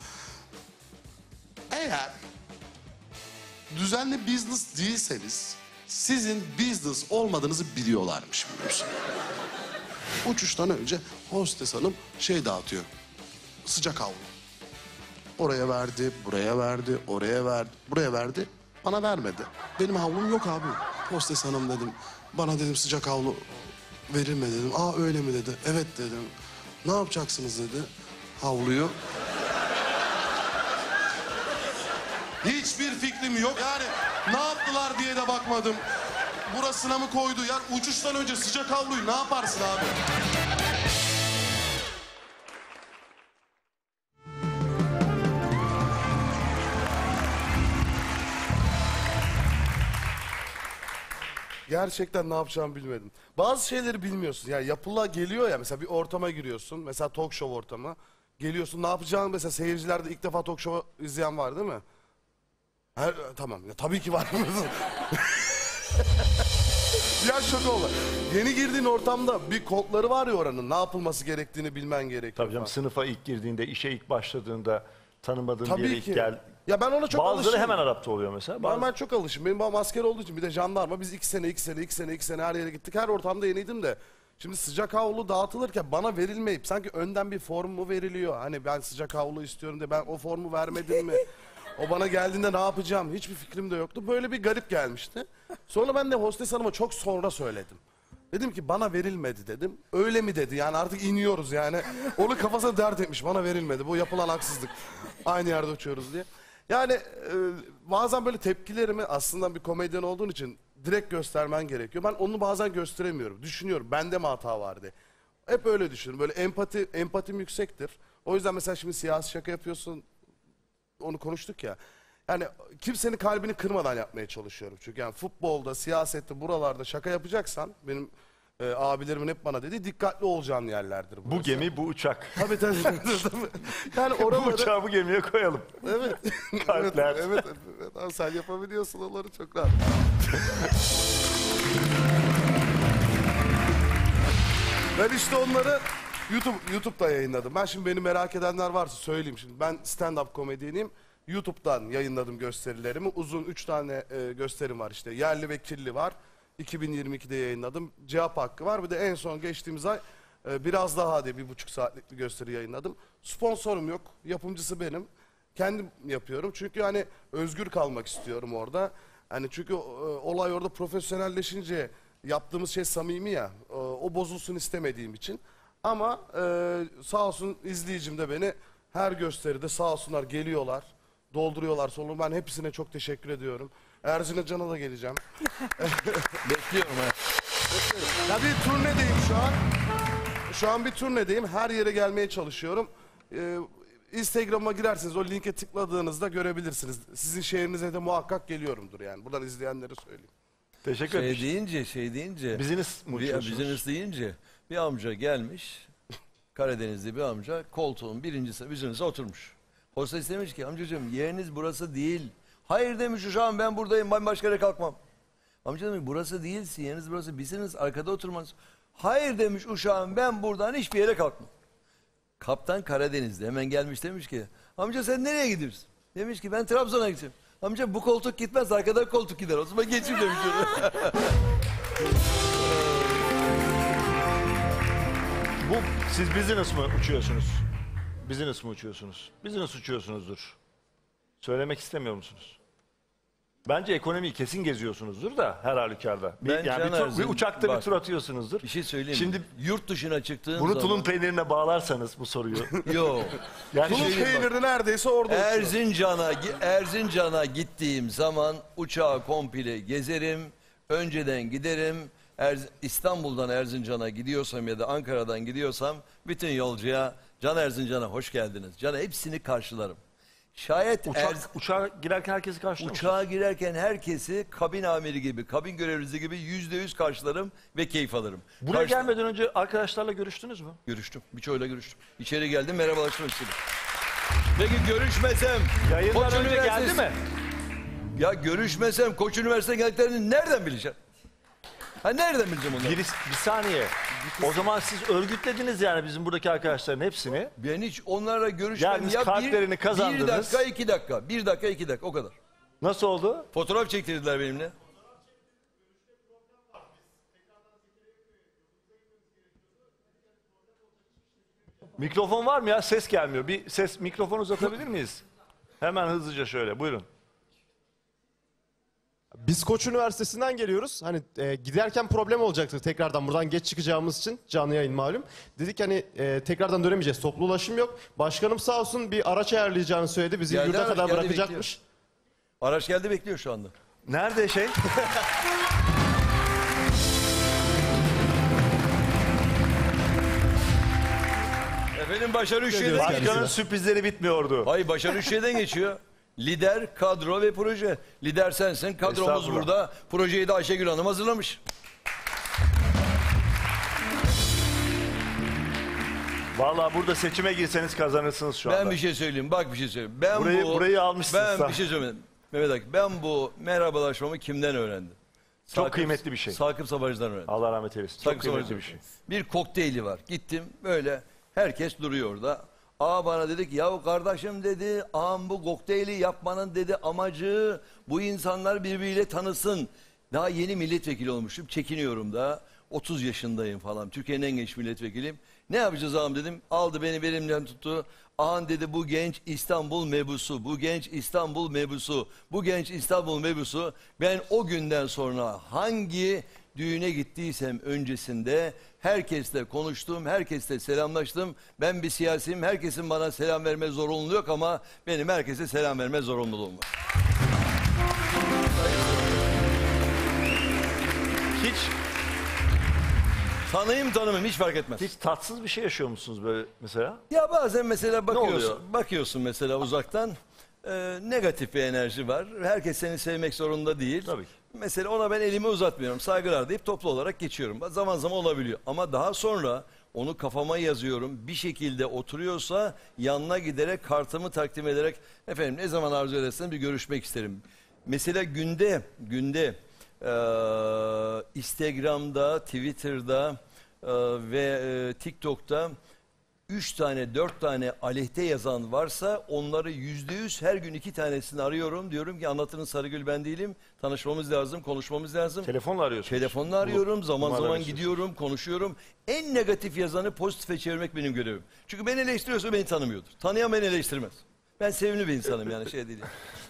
Eğer düzenli business değilseniz sizin business olmadığınızı biliyorlarmış biliyor musun? Uçuştan önce hostes hanım şey dağıtıyor. Sıcak havlu. Oraya verdi, buraya verdi, oraya verdi, buraya verdi. Bana vermedi. Benim havlum yok abi. Hostes hanım dedim. Bana dedim sıcak havlu verir mi dedim. Aa öyle mi dedi. Evet dedim. Ne yapacaksınız dedi. Havluyu. Hiçbir fikrim yok. Yani ne yaptılar diye de bakmadım. Burasına mı koydu? Ya uçuştan önce sıcak havluyu ne yaparsın abi? Gerçekten ne yapacağımı bilmedim. Bazı şeyleri bilmiyorsun. Yani yapıla geliyor ya, mesela bir ortama giriyorsun. Mesela talk show ortamı. Geliyorsun, ne yapacağını mesela seyircilerde ilk defa talk show izleyen var değil mi? Tamam ya, tabii ki var. Ya şaka olur. Yeni girdiğin ortamda bir kodları var ya oranın. Ne yapılması gerektiğini bilmen gerekiyor. Tabii canım, falan. sınıfa ilk girdiğinde, işe ilk başladığında, tanımadığın bir Tabii yere ilk ki. gel. Ya ben ona çok Bazıları alışığım. hemen adapte oluyor mesela. Ben çok alışım. Benim babam asker olduğu için, bir de jandarma. Biz 2 sene her yere gittik. Her ortamda yeniydim de. Şimdi sıcak havlu dağıtılırken bana verilmeyip sanki önden bir form mu veriliyor? Hani ben sıcak havlu istiyorum diye ben o formu vermedim mi? O bana geldiğinde ne yapacağım? Hiçbir fikrim de yoktu. Böyle bir garip gelmişti. Sonra ben de hostes hanıma çok sonra söyledim. Dedim ki bana verilmedi dedim. Öyle mi dedi, yani artık iniyoruz yani. Onu kafasına dert etmiş, bana verilmedi. Bu yapılan haksızlık. Aynı yerde uçuyoruz diye. Yani bazen böyle tepkilerimi aslında bir komedyen olduğun için direkt göstermen gerekiyor. Ben onu bazen gösteremiyorum. Düşünüyorum bende mi hata vardı. Hep öyle düşünüyorum. Böyle empatim yüksektir. O yüzden mesela şimdi siyasi şaka yapıyorsun. Onu konuştuk ya. Yani kimsenin kalbini kırmadan yapmaya çalışıyorum. Çünkü yani futbolda, siyasette, buralarda şaka yapacaksan benim abilerimin hep bana dediği dikkatli olacağın yerlerdir burası. Bu gemi, bu uçak. Tabii. Yani Bu oraları... uçağı bu gemiye koyalım. Evet. Kalpler. Evet. Abi sen yapabiliyorsun onları çok rahat. Ben işte onları YouTube'da yayınladım. Ben şimdi beni merak edenler varsa söyleyeyim şimdi. Ben stand-up komedyeniyim. YouTube'dan yayınladım gösterilerimi. Uzun 3 tane gösterim var işte. Yerli ve Kirli var. 2022'de yayınladım. Cevap Hakkı var. Bir de en son geçtiğimiz ay Biraz Daha diye 1,5 saatlik bir gösteri yayınladım. Sponsorum yok. Yapımcısı benim. Kendim yapıyorum. Çünkü hani özgür kalmak istiyorum orada. Hani çünkü olay orada profesyonelleşince yaptığımız şey samimi ya. O bozulsun istemediğim için. Ama sağ olsun izleyicim de beni her gösteride sağ olsunlar geliyorlar. Dolduruyorlar salonu. Ben hepsine çok teşekkür ediyorum. Erzincan'a da geleceğim. Bekliyorum ha. Ya bir turnedeyim şu an. Şu an bir turnedeyim. Her yere gelmeye çalışıyorum. Instagram'a girerseniz o linke tıkladığınızda görebilirsiniz. Sizin şehrinize de muhakkak geliyorumdur yani. Buradan izleyenlere söyleyeyim. Teşekkür ederim. Şey deyince. Business mi uçuyorsunuz? Business deyince bir amca gelmiş. Karadenizli bir amca koltuğun birincisi oturmuş. Hostes demiş ki amcacığım yeriniz burası değil. Hayır demiş uşağım ben buradayım, ben başka yere kalkmam. Amca demiş burası değilsin, yeriniz burası, bizsiniz arkada oturmanız. Hayır demiş uşağım ben buradan hiçbir yere kalkmam. Kaptan Karadeniz'de hemen gelmiş demiş ki amca sen nereye gidiyorsun? Demiş ki ben Trabzon'a gideceğim. Amca bu koltuk gitmez arkada koltuk gider o zaman geçeyim demiş. Siz business mı uçuyorsunuz? Business mı uçuyorsunuz? Business uçuyorsunuzdur. Söylemek istemiyor musunuz? Bence ekonomiyi kesin geziyorsunuzdur da her halükarda. Ben Yani bir uçakta bir bak, tur atıyorsunuzdur. Bir şey söyleyeyim Şimdi mi? Yurt dışına çıktığın bunu zaman... tulum peynirine bağlarsanız bu soruyu. Yok. Yani Tulum şey- peyniri neredeyse orada uçuyor. Erzincan'a gittiğim zaman uçağı komple gezerim. Önceden giderim. İstanbul'dan Erzincan'a gidiyorsam ya da Ankara'dan gidiyorsam bütün yolcuya Can Erzincan'a hoş geldiniz. Can hepsini karşılarım. Şayet uçağa girerken herkesi karşılıyor musunuz? uçağa girerken herkesi kabin amiri gibi, kabin görevlisi gibi %100 karşılarım ve keyif alırım. Buraya gelmeden önce arkadaşlarla görüştünüz mü? Görüştüm. Birçoğuyla görüştüm. İçeri geldim, merhabalaşmak istedim. Peki görüşmesem... Yayından Koç önce geldi Üniversitesi- mi? Ya görüşmesem Koç Üniversitesi'ne geldiklerini nereden bileceğim? Ha nereden bileceğim onları? Bir saniye. O zaman siz örgütlediniz yani bizim buradaki arkadaşların hepsini. Ben hiç onlarla görüşmem. Geldiniz, kalplerini kazandınız. 1 dakika 2 dakika. 1 dakika 2 dakika o kadar. Nasıl oldu? Fotoğraf çektirdiler benimle. Mikrofon var mı ya? Ses gelmiyor. Bir mikrofon uzatabilir miyiz? Hemen hızlıca şöyle. Buyurun. Biz Koç Üniversitesi'nden geliyoruz. Hani giderken problem olacaktı tekrardan buradan geç çıkacağımız için canlı yayın malum. Dedik hani tekrardan dönemeyeceğiz. Toplu ulaşım yok. Başkanım sağ olsun bir araç ayarlayacağını söyledi. Bizi Geldi, yurda araç kadar geldi, bırakacakmış. Araç geldi bekliyor şu anda. Nerede şey? Efendim başarı 3 şeyden Başkanın geçiyor. sürprizleri bitmiyordu. Hayır başarı 3 şeyden geçiyor. Lider, kadro ve proje. Lider sensin, kadromuz Estağfurullah. burada. Projeyi de Ayşegül Hanım hazırlamış. Vallahi burada seçime girseniz kazanırsınız şu anda. Ben bir şey söyleyeyim, bak bir şey söyleyeyim. Burayı almışsınız Ben sen. bir şey söyleyeyim. Mehmet Akif, ben bu merhabalaşmamı kimden öğrendim? Çok kıymetli bir şey. Sakıp Savaş'tan öğrendim. Allah rahmet eylesin. Çok Sakıp kıymetli Savaş'tan bir şey. Bir kokteyli var. Gittim böyle herkes duruyor orada. Bana dedi ki ya kardeşim dedi ağam bu kokteyli yapmanın dedi amacı bu insanlar birbiriyle tanısın. Daha yeni milletvekili olmuşum. Çekiniyorum da. 30 yaşındayım falan. Türkiye'nin en genç milletvekiliyim. Ne yapacağız ağam dedim. Aldı beni belimden tuttu. Ağam dedi bu genç İstanbul mebusu. Bu genç İstanbul mebusu. Bu genç İstanbul mebusu. Ben o günden sonra hangi düğüne gittiysem öncesinde herkesle konuştum, herkesle selamlaştım. Ben bir siyasiyim, herkesin bana selam verme zorunluluğu yok ama benim herkese selam verme zorunluluğum var. Hiç Tanıyım tanımım hiç fark etmez. hiç tatsız bir şey yaşıyor musunuz böyle mesela? Ya bazen mesela oluyor? bakıyorsun mesela uzaktan negatif bir enerji var. Herkes seni sevmek zorunda değil. Tabii ki. Mesela ona ben elimi uzatmıyorum. Saygılar deyip toplu olarak geçiyorum. Zaman zaman olabiliyor. Ama daha sonra onu kafama yazıyorum. Bir şekilde oturuyorsa yanına giderek kartımı takdim ederek efendim ne zaman arzu edersen bir görüşmek isterim. Mesela günde Instagram'da, Twitter'da ve TikTok'ta 3 tane 4 tane aleyhte yazan varsa onları %100 her gün 2 tanesini arıyorum. Diyorum ki anlatının Sarıgül ben değilim. Tanışmamız lazım, konuşmamız lazım. Telefonla arıyorsunuz. Telefonla arıyorum, zaman numara zaman veriyorsunuz. gidiyorum, konuşuyorum. En negatif yazanı pozitife çevirmek benim görevim. Çünkü beni eleştiriyorsa beni tanımıyordur. Tanıyan beni eleştirmez. Ben sevimli bir insanım yani şey değil.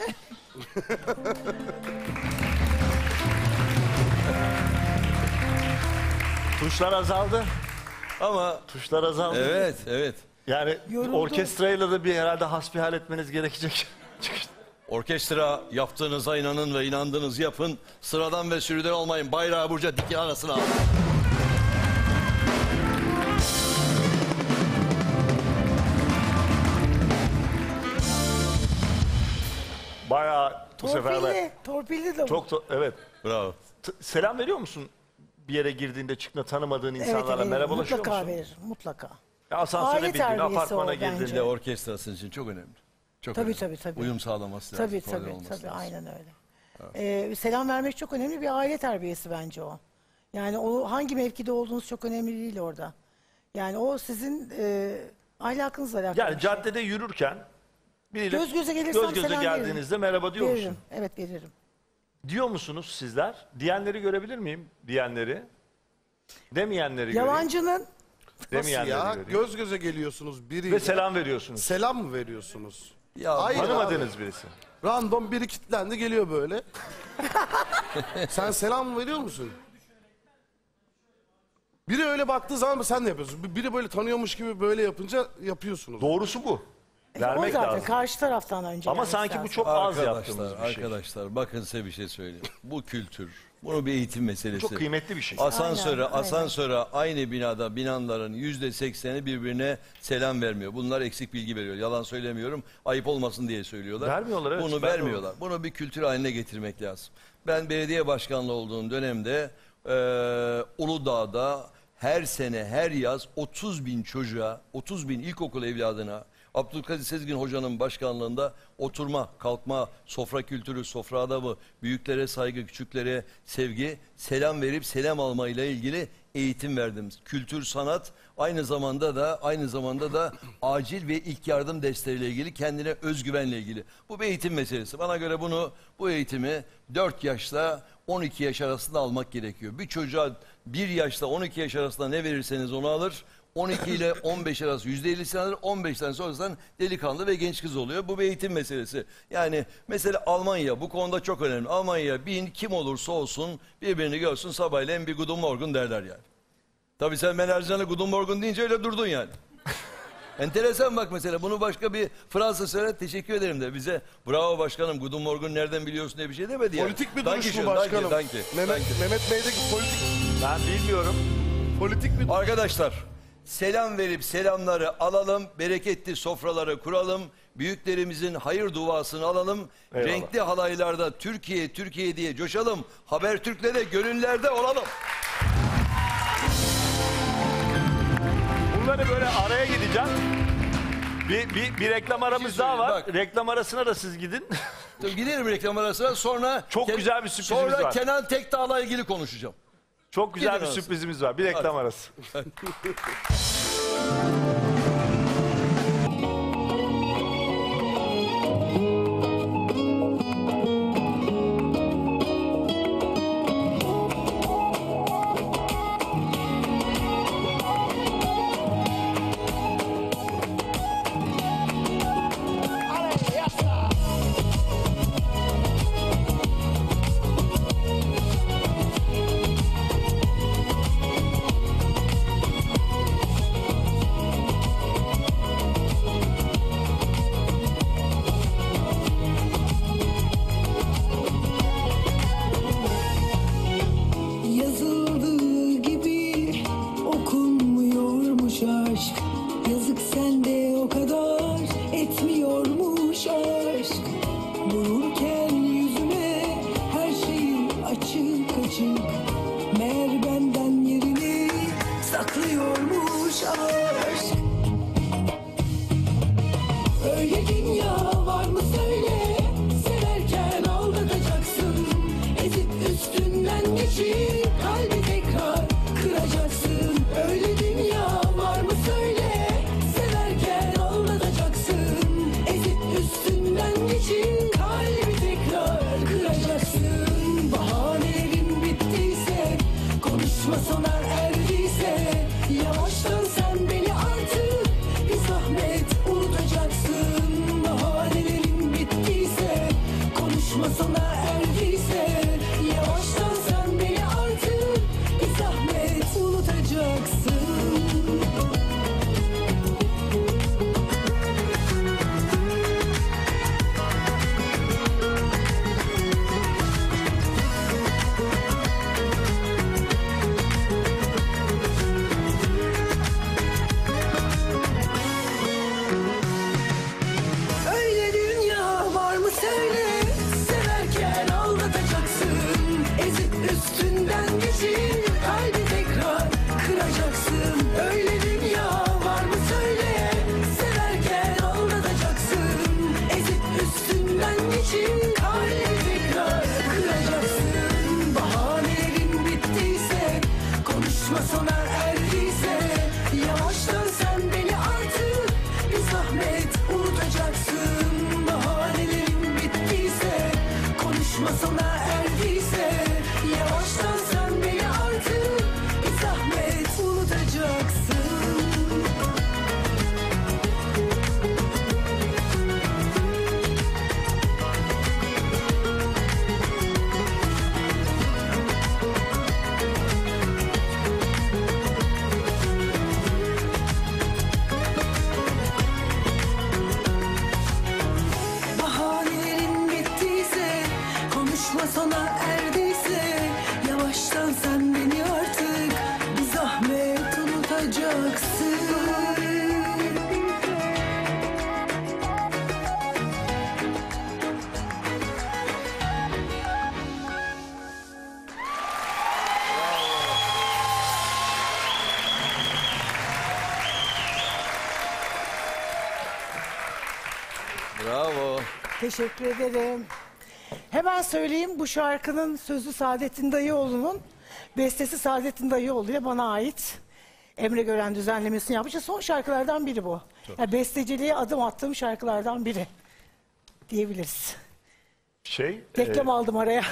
Tuşlar azaldı. Ama Tuşlar azaldı. evet. Yani Yoruldum. orkestrayla da bir herhalde hasbihal etmeniz gerekecek. Orkestra yaptığınıza inanın ve inandığınız yapın. Sıradan ve sürüden olmayın. Bayrağı burca dikin arasına alın. Bayağı bu sefer de Torpilli de bu. evet. Bravo. Selam veriyor musun? Bir yere girdiğinde çıktığında tanımadığın insanlarla evet, merhabalaşıyor mutlaka musun? verir, mutlaka. Ya asansöre Aile bindin, terbiyesi apartmana o girdin. bence. Bir de orkestrası için çok önemli. Çok Tabii, önemli. tabii. Uyum sağlaması lazım. Tabii, koordine olması lazım. aynen öyle. Selam vermek çok önemli bir aile terbiyesi bence o. Yani o hangi mevkide olduğunuz çok önemli değil orada. Yani o sizin ahlakınızla alakalı. Yani bir şey. caddede yürürken biriyle Göz göze gelirsem göz göze selam geldiğinizde merhaba diyor Veririm, musun? evet veririm. Diyor musunuz sizler? Diyenleri görebilir miyim? Diyenleri. Demeyenleri göreyim. Yalancının Nasıl Demeyenleri ya? göreyim. Göz göze geliyorsunuz biriyle. Ve selam veriyorsunuz. Selam mı veriyorsunuz? Ya Hayır Tanımadığınız birisi. Random biri kilitlendi geliyor böyle. Sen selam veriyor musun? Biri öyle baktığı zaman sen de yapıyorsun. Biri böyle tanıyormuş gibi böyle yapınca yapıyorsunuz. Doğrusu bu. O Vermek zaten lazım. karşı taraftan önce. Ama gelmesi sanki bu lazım. çok az yaptığımız bir şey. Arkadaşlar bakın size bir şey söyleyeyim. Bu kültür, bunu bir eğitim meselesi. Çok kıymetli bir şey. Asansöre, Aynen, aynen. asansöre aynı binada binanların %80'i birbirine selam vermiyor. Bunlar eksik bilgi veriyor. Yalan söylemiyorum. Ayıp olmasın diye söylüyorlar. Vermiyorlar, evet. Bunu Ben de vermiyorlar. Bunu bir kültür haline getirmek lazım. Ben belediye başkanlığı olduğum dönemde Uludağ'da her sene her yaz 30 bin çocuğa, 30 bin ilkokul evladına Abdülkadir Sezgin Hoca'nın başkanlığında oturma, kalkma, sofra kültürü, sofra adabı, büyüklere saygı, küçüklere sevgi, selam verip selam alma ile ilgili eğitim verdim. Kültür, sanat, aynı zamanda da acil ve ilk yardım desteğiyle ilgili, kendine özgüvenle ilgili. Bu bir eğitim meselesi. Bana göre bu eğitimi 4 yaşla 12 yaş arasında almak gerekiyor. Bir çocuğa 1 yaşla 12 yaş arasında ne verirseniz onu alır. 12 ile 15 arası %50'sini alır, 15'ten sonrasından delikanlı ve genç kız oluyor. Bu bir eğitim meselesi. Yani mesela Almanya bu konuda çok önemli. Almanya kim olursa olsun birbirini görsün sabahleyin bir Guten Morgen derler yani. Tabii sen ben Ercan'a Guten Morgen deyince öyle durdun yani. Enteresan bak mesela bunu başka bir Fransa söyle teşekkür ederim de bize bravo başkanım Guten Morgen nereden biliyorsun diye bir şey demedi yani. Politik bir Danke duruş mu schön, başkanım? danke. Mehmet Bey'deki Ben bilmiyorum. politik bir Arkadaşlar selam verip selamları alalım, bereketli sofraları kuralım, büyüklerimizin hayır duasını alalım, Eyvallah. renkli halaylarda Türkiye diye coşalım, Habertürk'le gönüllerde olalım. Bunları böyle araya gideceğim. Bir reklam aramız şey daha var. söyleyeyim, bak. Reklam arasına da siz gidin. Gidelim reklam arasına sonra... Çok güzel bir sürprizimiz sonra var. Kenan Tekdağ'la ilgili konuşacağım. Çok güzel Gidin bir arası. sürprizimiz var. Bir reklam arası. Yazıldığı gibi okunmuyormuş aşk. Yazık sende o kadar etmiyormuş aşk. Vururken yüzüme her şeyi açık açık. Meğer benden yerini saklıyormuş aşk. Öyle dünya var mı söyle, severken aldatacaksın. Ezip üstünden geçip kalbi tekrar kıracaksın. Öyle dünya var mı söyle, severken aldatacaksın. Ezip üstünden geçip kalbi tekrar kıracaksın. Bahanelerin bittiyse, konuşma sona erdiyse, yavaştan sen beni artık bir zahmet unutacaksın. Bahanelerin bittiyse, konuşma sona erdiyse, yavaştan sen beni artık bir zahmet unutacaksın. Öyle dünya var mı söyle, severken aldatacaksın. Ezip üstünden geçip kalbi tekrar kıracaksın. Öyle dünya var mı söyle, severken aldatacaksın. Ezip üstünden geçip kalbi tekrar kıracaksın. Bahanelerin bittiyse, konuşma sona erdiyse, yavaştan sen beni artık bir zahmet unutacaksın. Bahanelerin bittiyse, konuşma sona erdiyse, yavaştan sen beni artık bir zahmet unutacaksın. erdiyse yavaştan sen beni artık bir zahmet unutacaksın. Bravo. Teşekkür ederim. Hemen söyleyeyim, bu şarkının sözü Saadettin Dayıoğlu'nun, bestesi Saadettin Dayıoğlu'ya bana ait. Emre Gören düzenlemesini yapmış. Son şarkılardan biri bu. Yani besteciliğe adım attığım şarkılardan biri diyebiliriz. Reklam aldım araya.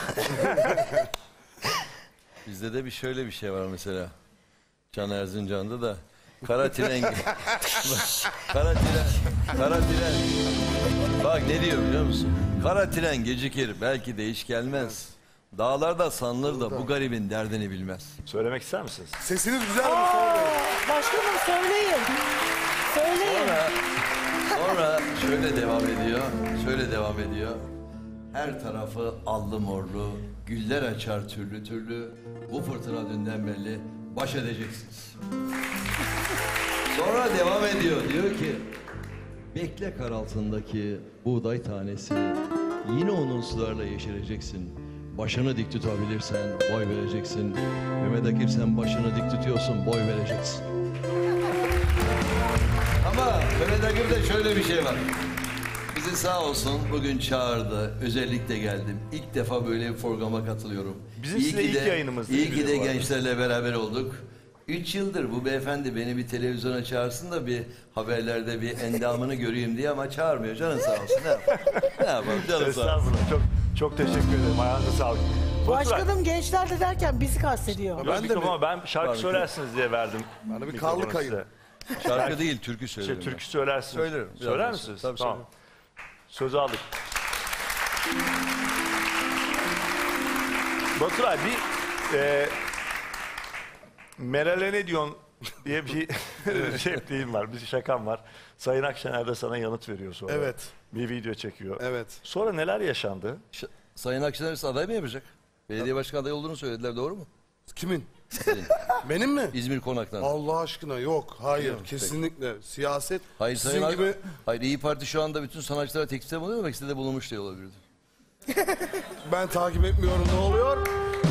Bizde de şöyle bir şey var mesela. Can Erzincan'da da kara tren kara tren bak ne diyor biliyor musun? Kara tren gecikir belki de hiç gelmez. Dağlarda sanılır da bu garibin derdini bilmez. Söylemek ister misiniz? Sesiniz güzel mi? Başkanım söyleyin. Söyleyin. Sonra şöyle devam ediyor. Her tarafı allı morlu, güller açar türlü türlü. Bu fırtına dünden belli, baş edeceksiniz. Sonra devam ediyor, diyor ki... Bekle kar altındaki buğday tanesi, yine onun sularla yeşereceksin. Başını dik tutabilirsen boy vereceksin. Mehmet Akif sen başını dik tutuyorsun, boy vereceksin. Ama Mehmet Akif'te şöyle bir şey var. Bizi sağ olsun bugün çağırdı. Özellikle geldim. İlk defa böyle bir programa katılıyorum. Bizim size ilk yayınımız. İyi ki de gençlerle beraber olduk. 3 yıldır bu beyefendi beni bir televizyona çağırsın da bir haberlerde bir endamını göreyim diye ama çağırmıyor. Canın sağ olsun. Ne yapalım? Ne yapalım? Canın sağ olsun. Estağfurullah. Çok teşekkür ederim. Ayağınıza sağlık. Başkanım gençler de derken bizi kastediyor. Ben şarkı söylersiniz diye verdim. Bana bir mikrofonu kaldı kayın. size. Şarkı değil, türkü söylerim. Türkü söylersiniz. Söylerim. Söyler misiniz? Tabii Tamam. söylerim. Sözü aldık. Baturay Meral'e ne diyorsun diye bir repliğim var, bir şakam var. Sayın Akşener de sana yanıt veriyor sonra. Evet. Bir video çekiyor. Evet. Sonra neler yaşandı? Sayın Akşener aday mı yapacak? Belediye başkanı adayı olduğunu söylediler, doğru mu? Kimin? Senin. Benim mi? İzmir Konak'tan. Allah aşkına yok. Hayır. Yok, kesinlikle. Siyaset Hayır, sizin Sayın gibi... Hayır, İyi Parti şu anda bütün sanatçılara teklifte bulunuyor, belki de bulunmuş diye olabilirdi. Ben takip etmiyorum ne oluyor.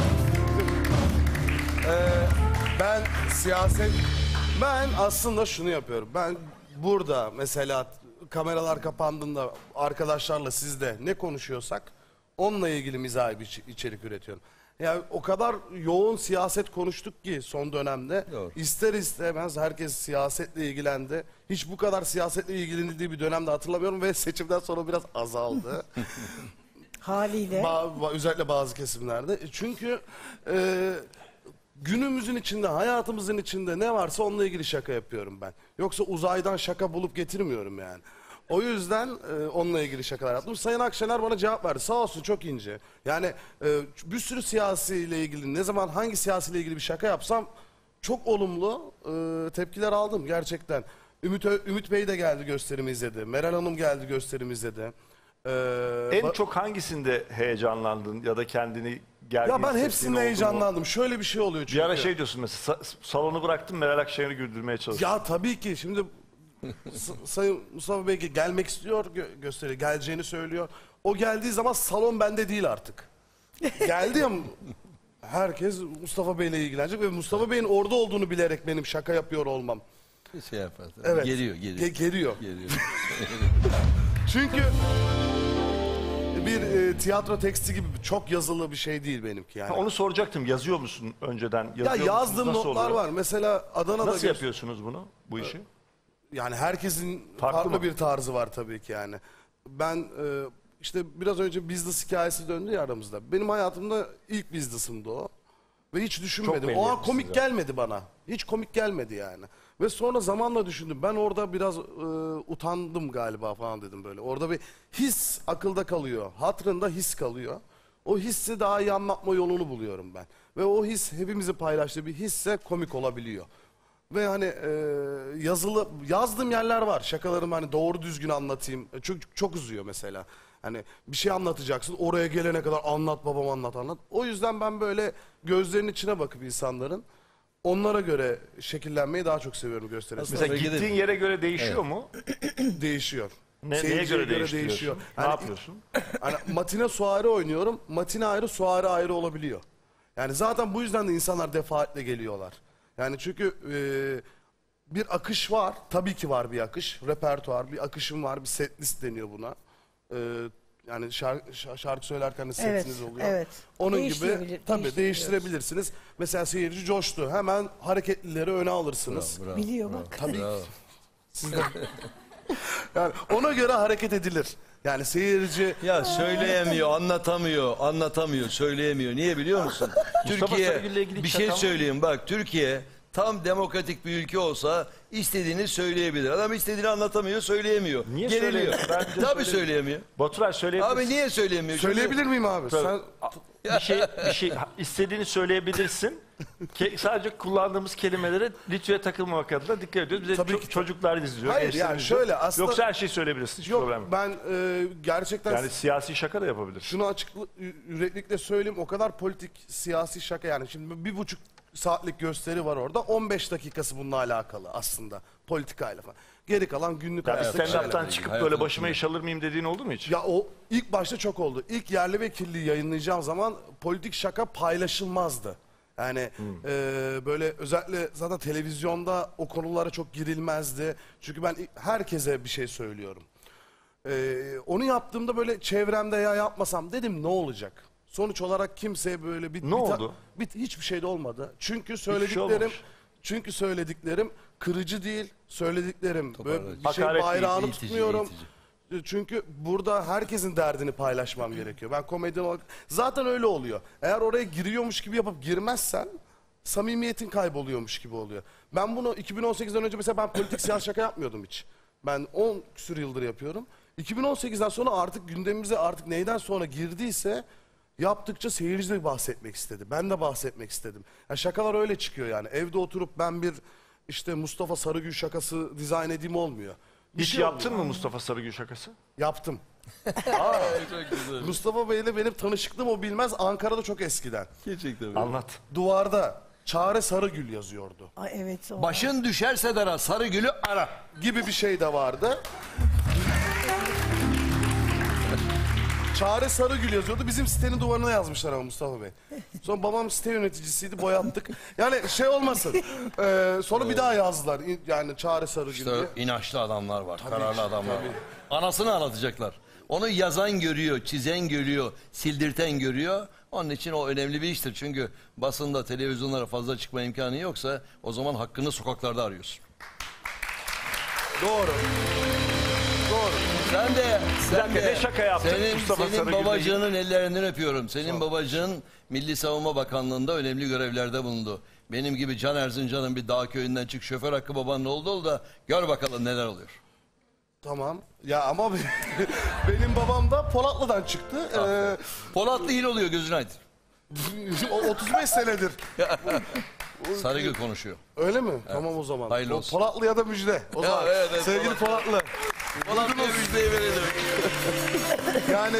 Ben siyaset... Ben aslında şunu yapıyorum. Ben burada mesela kameralar kapandığında arkadaşlarla sizde ne konuşuyorsak onunla ilgili mizahi bir içerik üretiyorum. Yani o kadar yoğun siyaset konuştuk ki son dönemde. Doğru. İster istemez herkes siyasetle ilgilendi. Hiç bu kadar siyasetle ilgilenildiği bir dönemde hatırlamıyorum ve seçimden sonra biraz azaldı. Haliyle. Özellikle bazı kesimlerde. Çünkü günümüzün içinde, hayatımızın içinde ne varsa onunla ilgili şaka yapıyorum ben. Yoksa uzaydan şaka bulup getirmiyorum yani. O yüzden onunla ilgili şakalar yaptım. Sayın Akşener bana cevap verdi. Sağ olsun, çok ince. Yani bir sürü siyasiyle ilgili, ne zaman hangi siyasiyle ilgili bir şaka yapsam çok olumlu tepkiler aldım gerçekten. Ümit Bey de geldi, gösterimi izledi. Meral Hanım geldi, gösterimi izledi. En çok hangisinde heyecanlandın ya da kendini gergin Ya ben hissettiğin hepsinde oldu mu? heyecanlandım. Şöyle bir şey oluyor çünkü. Bir ara şey diyorsun mesela, salonu bıraktım Meral Akşener'i güldürmeye çalıştım. Ya tabii ki şimdi Sayın Mustafa Bey gelmek istiyor, gösteri geleceğini söylüyor. O geldiği zaman salon bende değil artık. Geldi ya, herkes Mustafa Bey'le ilgilenecek ve Mustafa Bey'in orada olduğunu bilerek benim şaka yapıyor olmam. Bir şey yapar. Evet. Geliyor. Geliyor. Çünkü bir tiyatro teksti gibi çok yazılı bir şey değil benimki yani. Onu soracaktım. Yazıyor musun önceden? Ya Yazıyor yazdığım musunuz? Nasıl notlar oluyor? var. Mesela Adana'da Nasıl yapıyorsunuz bu işi? Yani herkesin Farklı farklı mı? bir tarzı var tabii ki yani. Ben işte biraz önce business hikayesi döndü ya aramızda. Benim hayatımda ilk business'ımdı o. Ve hiç düşünmedim. belli O an etmişsiniz komik ya. gelmedi bana. Hiç komik gelmedi yani. Ve sonra zamanla düşündüm. Ben orada biraz utandım galiba falan dedim böyle. Orada bir his akılda kalıyor. Hatırında his kalıyor. O hissi daha iyi anlatma yolunu buluyorum ben. Ve o his hepimizin paylaştığı bir hisse komik olabiliyor. Ve hani yazdığım yerler var. Şakalarımı hani doğru düzgün anlatayım. Çok uzuyor mesela. Hani bir şey anlatacaksın, oraya gelene kadar anlat babam anlat. O yüzden ben böyle gözlerinin içine bakıp insanların onlara göre şekillenmeyi daha çok seviyorum gösteri. Mesela Peki de- gittiğin yere göre değişiyor mu? Değişiyor. Neye Seyirciye göre değişiyor? Ne Hani- yapıyorsun? Hani matine suare oynuyorum. Matine ayrı, suare ayrı olabiliyor. Yani zaten bu yüzden de insanlar defaatle geliyorlar. Yani çünkü bir akış var. Tabii ki var bir akış. Repertuar, bir akışım var. Bir set list deniyor buna. Yani şarkı söylerken de setiniz oluyor. evet. Onun gibi Değiştirebilir- tabii değiştirebilirsiniz. Mesela seyirci coştu. Hemen hareketlileri öne alırsınız. Bravo. Biliyor bak. Tabii. Bravo. Yani ona göre hareket edilir. Yani seyirci Ya söyleyemiyor, anlatamıyor, söyleyemiyor. Niye biliyor musun? Türkiye, Sarıgül'le ilgili bir şey çakal- söyleyeyim bak, Türkiye tam demokratik bir ülke olsa istediğini söyleyebilir. Adam istediğini anlatamıyor, söyleyemiyor. Niye Geriliyor. söyleyemiyor? Bence Tabii söyleyemiyor. söyleyemiyor. Baturay söyleyebilirsin. Abi niye söyleyemiyor? Çünkü- söyleyebilir miyim abi? Sen bir şey istediğini söyleyebilirsin. Sadece kullandığımız kelimelere ritüele takılmamak adına dikkat ediyoruz. Bize Tabii ki. çocuklar izliyor. Hayır, gençler yani izliyor. şöyle aslında- Yoksa her şeyi söyleyebilirsin. Hiç problem yok yok. ben gerçekten Yani siyasi şaka da yapabilirsin. şunu yüreklilikle söyleyeyim, o kadar politik siyasi şaka yani. Şimdi 1,5 saatlik gösteri var orada, 15 dakikası bununla alakalı aslında politikayla falan. Geri kalan günlük Yani hayattaki stand-up'tan şeyler. çıkıp Hayatın böyle başıma içinde. iş alır mıyım dediğin oldu mu hiç? Ya o ilk başta çok oldu. İlk Yerli ve Kirli'yi yayınlayacağım zaman politik şaka paylaşılmazdı. Yani böyle özellikle zaten televizyonda o konulara çok girilmezdi. Çünkü ben herkese bir şey söylüyorum. Onu yaptığımda böyle çevremde ya yapmasam dedim ne olacak? Sonuç olarak kimseye böyle Ne oldu? hiçbir şey de olmadı. Çünkü olmamış. söylediklerim kırıcı değil. Söylediklerim böyle Toparlayıcı. bir şey Hakaret değil, bayrağını eğitici, tutmuyorum. eğitici. Çünkü burada herkesin derdini paylaşmam gerekiyor. Ben komedyen olarak zaten öyle oluyor. Eğer oraya giriyormuş gibi yapıp girmezsen samimiyetin kayboluyormuş gibi oluyor. Ben bunu 2018'den önce mesela ben politik siyasi şaka yapmıyordum hiç. Ben 10 küsur yıldır yapıyorum. 2018'den sonra artık gündemimize artık neyden sonra girdiyse yaptıkça seyirci de bahsetmek istedi. Ben de bahsetmek istedim. Yani şakalar öyle çıkıyor yani. Evde oturup ben bir işte Mustafa Sarıgül şakası dizayn edeyim olmuyor. Bir Hiç şey yaptın olmuyor. mı Mustafa Sarıgül şakası? Yaptım. Çok güzel. Mustafa Bey'le benim tanışıklığım o bilmez Ankara'da çok eskiden. Gerçekten. Anlat. Duvarda Çare Sarıgül yazıyordu Ay evet o. Başın düşerse dara, Sarıgül'ü ara. gibi bir şey de vardı. Çare Sarıgül yazıyordu. Bizim sitenin duvarına yazmışlar ama Mustafa Bey. Sonra babam site yöneticisiydi, boyattık. Yani şey olmasın. Sonra bir daha yazdılar. Yani Çare Sarıgül İşte diye. inançlı adamlar var, kararlı adamlar var. Anasını anlatacaklar. Onu yazan görüyor, çizen görüyor, sildirten görüyor. Onun için o önemli bir iştir. Çünkü basında, televizyonlara fazla çıkma imkanı yoksa o zaman hakkını sokaklarda arıyorsun. Doğru. Doğru. Sen de ne şaka yaptın Mustafa senin Sarıgül'le babacığının ellerinden öpüyorum. Senin babacığın Milli Savunma Bakanlığı'nda önemli görevlerde bulundu. Benim gibi Can Erzincan'ın bir dağ köyünden çık şoför hakkı babanın oldu da gör bakalım neler oluyor. Tamam. Ya ama benim babam da Polatlı'dan çıktı. Polatlı hil oluyor, gözün aydın. 35 senedir. Sarıgül konuşuyor. Öyle mi? Tamam o zaman. Hayırlı olsun. Polatlı'ya da müjde. O zaman. evet, Sevgili Polatlı. Polatlı'ya müjdeyi verelim. Yani